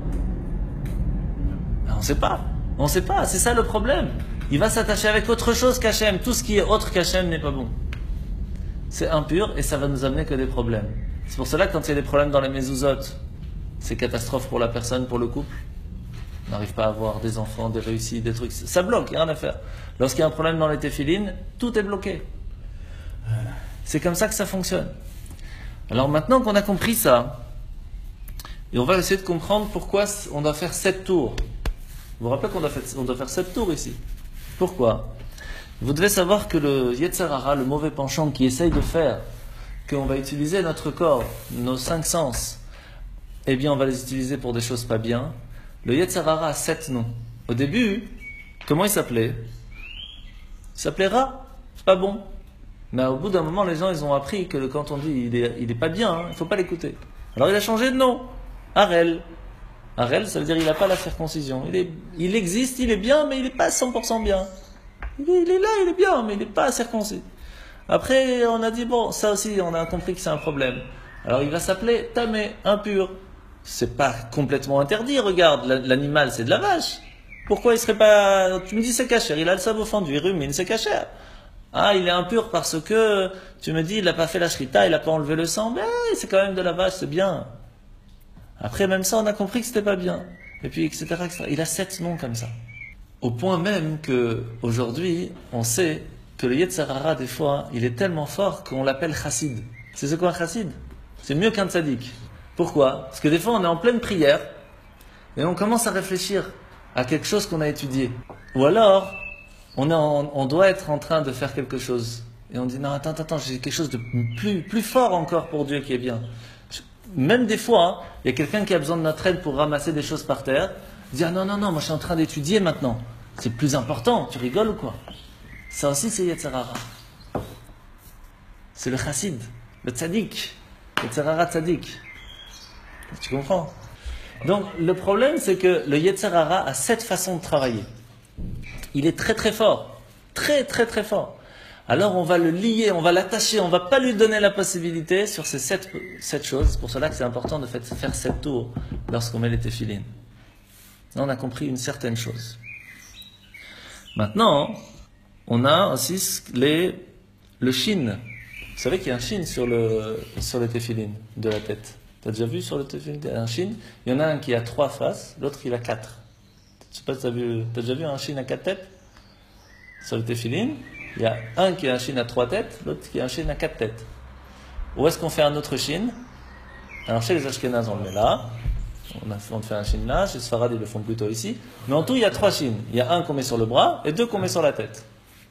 On ne sait pas. On ne sait pas. C'est ça le problème. Il va s'attacher avec autre chose qu'Hachem. Tout ce qui est autre qu'Hachem n'est pas bon. C'est impur et ça va nous amener que des problèmes. C'est pour cela que quand il y a des problèmes dans les mezuzot, c'est catastrophe pour la personne, pour le couple. On n'arrive pas à avoir des enfants, des réussites, des trucs. Ça bloque, il n'y a rien à faire. Lorsqu'il y a un problème dans les téphilines, tout est bloqué. C'est comme ça que ça fonctionne. Alors maintenant qu'on a compris ça, et on va essayer de comprendre pourquoi on doit faire sept tours. Vous vous rappelez qu'on doit faire, on doit faire sept tours ici. Pourquoi? Vous devez savoir que le Yetzer Hara, le mauvais penchant qui essaye de faire qu'on va utiliser notre corps, nos cinq sens, eh bien on va les utiliser pour des choses pas bien. Le Yetzer Hara a sept noms. Au début, comment il s'appelait? Il s'appelait Ra. C'est pas bon. Mais au bout d'un moment, les gens ils ont appris que quand on dit il est, il est pas bien, hein, il ne faut pas l'écouter. Alors il a changé de nom. Harel. Harel, ça veut dire il n'a pas la circoncision. Il, est, il existe, il est bien, mais il n'est pas cent pour cent bien. Il est, il est là, il est bien, mais il n'est pas circoncis. Après, on a dit, bon, ça aussi, on a compris que c'est un problème. Alors il va s'appeler Tamé, impur. C'est pas complètement interdit, regarde, l'animal c'est de la vache. Pourquoi il serait pas... Tu me dis c'est cachère, il a le sabot fendu, il rumine, c'est cachère. Ah, il est impur parce que, tu me dis, il n'a pas fait la shrita, il n'a pas enlevé le sang, mais c'est quand même de la vache, c'est bien. Après, même ça, on a compris que c'était pas bien. Et puis, et cetera, et cetera. Il a sept noms comme ça. Au point même que, aujourd'hui, on sait que le Yetzer Hara, des fois, il est tellement fort qu'on l'appelle chassid. C'est ce quoi un chassid? C'est mieux qu'un tzaddik. Pourquoi? Parce que des fois, on est en pleine prière, et on commence à réfléchir à quelque chose qu'on a étudié. Ou alors, on, est en, on doit être en train de faire quelque chose. Et on dit, non, attends, attends, j'ai quelque chose de plus, plus fort encore pour Dieu qui est bien. Même des fois, hein, il y a quelqu'un qui a besoin de notre aide pour ramasser des choses par terre. Il dit, ah non, non, non, moi je suis en train d'étudier maintenant. C'est plus important, tu rigoles ou quoi? Ça aussi, c'est Yetzer Hara. C'est le chassid, le tzaddik, Yetzer Hara tzaddik. Tu comprends? Donc, le problème, c'est que le Yetzer Hara a cette façon de travailler. Il est très très fort. Très très très fort. Alors, on va le lier, on va l'attacher, on ne va pas lui donner la possibilité sur ces sept, sept choses. C'est pour cela que c'est important de faire sept tours lorsqu'on met les téphilines. Là, on a compris une certaine chose. Maintenant, on a aussi les, le shin. Vous savez qu'il y a un shin sur le, sur les téphilines de la tête. Tu as déjà vu sur le téphilin un shin? Il y en a un qui a trois faces, l'autre il a quatre. Je sais pas si tu as vu, tu as déjà vu un shin à quatre têtes? Sur le téphilin, il y a un qui a un shin à trois têtes, l'autre qui a un shin à quatre têtes. Où est-ce qu'on fait un autre shin? Alors chez les Ashkénazes, on le met là. On, a, on fait un shin là. Chez les Sfarad, ils le font plutôt ici. Mais en tout, il y a trois shins. Il y a un qu'on met sur le bras et deux qu'on met sur la tête.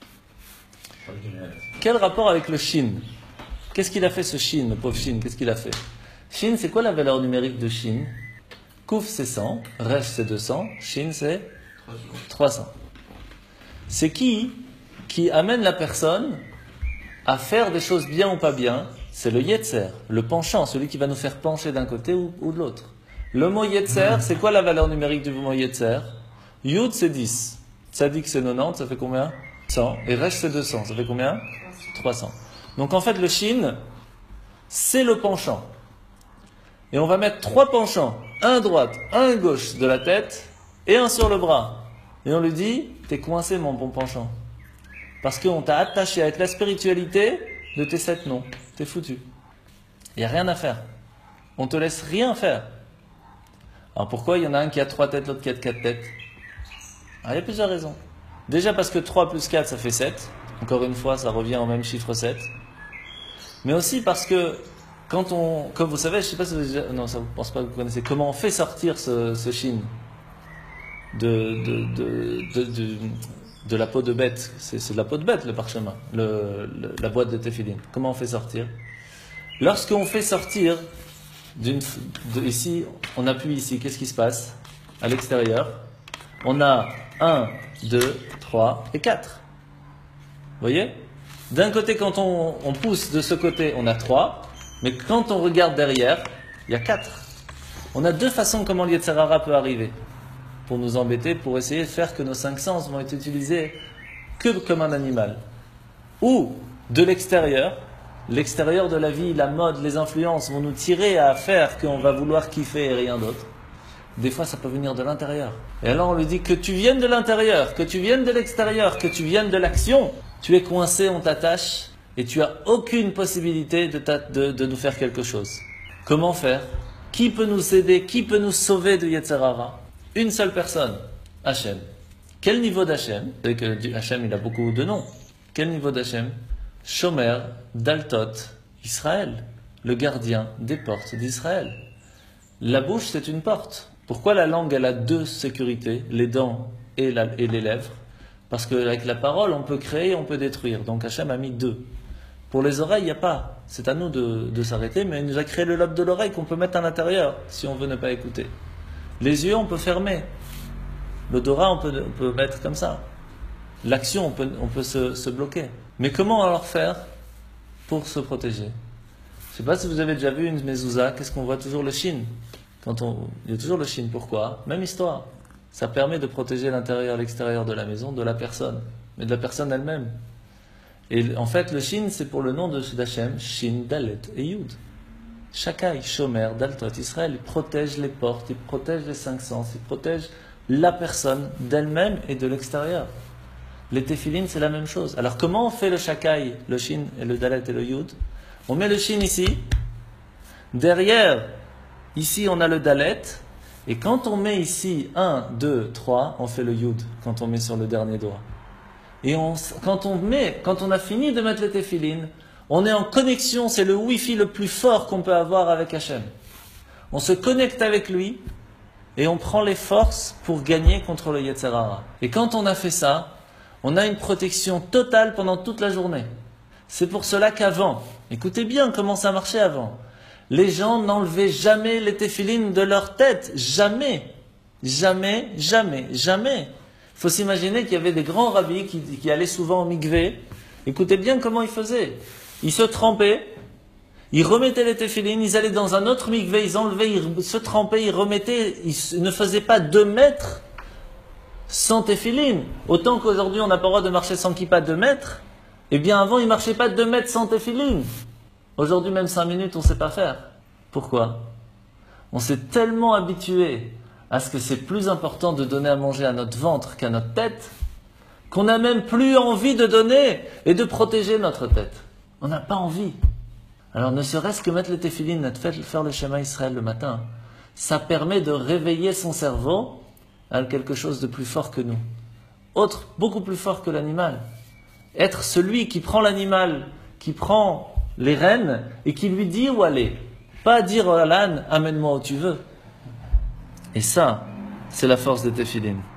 Quel rapport avec le shin? Qu'est-ce qu'il a fait ce shin, le pauvre shin? Qu'est-ce qu'il a fait? Shin, c'est quoi la valeur numérique de shin? Kouf, c'est cent. Resh, c'est deux cents. Shin, c'est trois cents. C'est qui qui amène la personne à faire des choses bien ou pas bien? C'est le yetzer, le penchant, celui qui va nous faire pencher d'un côté ou, ou de l'autre. Le mot yetzer, c'est quoi la valeur numérique du mot yetzer? Yud, c'est dix. Tzadik, c'est quatre-vingt-dix, ça fait combien? cent. Et Resh, c'est deux cents, ça fait combien? trois cents. Donc en fait, le shin, c'est le penchant. Et on va mettre trois penchants, un à droite, un à gauche de la tête et un sur le bras. Et on lui dit, t'es coincé mon bon penchant. Parce qu'on t'a attaché avec la spiritualité de tes sept noms. T'es foutu. Il n'y a rien à faire. On te laisse rien faire. Alors pourquoi il y en a un qui a trois têtes, l'autre qui a quatre têtes? Alors, il y a plusieurs raisons. Déjà parce que trois plus quatre, ça fait sept. Encore une fois, ça revient au même chiffre sept. Mais aussi parce que quand on, comme vous savez, je ne sais pas si vous avez déjà, non, ça, je ne pense pas que vous connaissez, comment on fait sortir ce, ce shin de, de, de, de, de, de la peau de bête. C'est, c'est de la peau de bête, le parchemin, le, le, la boîte de téphilin. Comment on fait sortir? Lorsqu'on fait sortir d'une, de, ici, on appuie ici, qu'est-ce qui se passe? À l'extérieur, on a un, deux, trois et quatre. Vous voyez? D'un côté, quand on, on pousse de ce côté, on a trois. Mais quand on regarde derrière, il y a quatre. On a deux façons comment le Yetzer Hara peut arriver pour nous embêter, pour essayer de faire que nos cinq sens vont être utilisés que comme un animal. Ou de l'extérieur, l'extérieur de la vie, la mode, les influences vont nous tirer à faire qu'on va vouloir kiffer et rien d'autre. Des fois, ça peut venir de l'intérieur. Et alors on lui dit que tu viennes de l'intérieur, que tu viennes de l'extérieur, que tu viennes de l'action. Tu es coincé, on t'attache. Et tu n'as aucune possibilité de, de, de nous faire quelque chose. Comment faire? Qui peut nous aider? Qui peut nous sauver de Yetzer Hara? Une seule personne, Hachem. Quel niveau d'Hachem? Vous savez que Hachem, il a beaucoup de noms. Quel niveau d'Hachem? Shomer, Daltot, Israël. Le gardien des portes d'Israël. La bouche, c'est une porte. Pourquoi la langue, elle a deux sécurités, les dents et, la, et les lèvres? Parce qu'avec la parole, on peut créer, on peut détruire. Donc Hachem a mis deux. Pour les oreilles, il n'y a pas. C'est à nous de, de s'arrêter, mais il nous a créé le lobe de l'oreille qu'on peut mettre à l'intérieur, si on veut ne pas écouter. Les yeux, on peut fermer. L'odorat, on peut, on peut mettre comme ça. L'action, on peut, on peut se, se bloquer. Mais comment alors faire pour se protéger? Je ne sais pas si vous avez déjà vu une mezouza, qu'est-ce qu'on voit toujours? Le shin. Quand on, il y a toujours le shin. Pourquoi? Même histoire. Ça permet de protéger l'intérieur et l'extérieur de la maison, de la personne, mais de la personne elle-même. Et en fait, le Shin, c'est pour le nom de d'Hachem, Shin, Dalet et Yud. Shakai, Shomer, Daltot, Israël, il protège les portes, il protège les cinq sens, il protège la personne d'elle-même et de l'extérieur. Les téphilines, c'est la même chose. Alors, comment on fait le Shakai, le Shin et le Dalet et le Yud? On met le Shin ici. Derrière, ici, on a le Dalet. Et quand on met ici un, deux, trois, on fait le Yud, quand on met sur le dernier doigt. Et on, quand, on met, quand on a fini de mettre les téphilines, on est en connexion, c'est le Wi-Fi le plus fort qu'on peut avoir avec Hachem. On se connecte avec lui et on prend les forces pour gagner contre le Yetzer Hara. Et quand on a fait ça, on a une protection totale pendant toute la journée. C'est pour cela qu'avant, écoutez bien comment ça marchait avant, les gens n'enlevaient jamais les téphilines de leur tête. Jamais. Jamais, jamais, jamais. Il faut s'imaginer qu'il y avait des grands rabbis qui, qui allaient souvent au mikvé. Écoutez bien comment ils faisaient. Ils se trempaient, ils remettaient les téphilines, ils allaient dans un autre mikvé, ils enlevaient, ils se trempaient, ils remettaient, ils ne faisaient pas deux mètres sans téphilines. Autant qu'aujourd'hui on n'a pas le droit de marcher sans kippa deux mètres, eh bien avant ils ne marchaient pas deux mètres sans téphilines. Aujourd'hui même cinq minutes on ne sait pas faire. Pourquoi? On s'est tellement habitué à ce que c'est plus important de donner à manger à notre ventre qu'à notre tête, qu'on n'a même plus envie de donner et de protéger notre tête. On n'a pas envie. Alors ne serait-ce que mettre les téphilines, faire le schéma Israël le matin, ça permet de réveiller son cerveau à quelque chose de plus fort que nous. Autre, beaucoup plus fort que l'animal. Être celui qui prend l'animal, qui prend les rênes et qui lui dit où aller. Pas dire à l'âne, amène-moi où tu veux. Et ça, c'est la force des téphilines.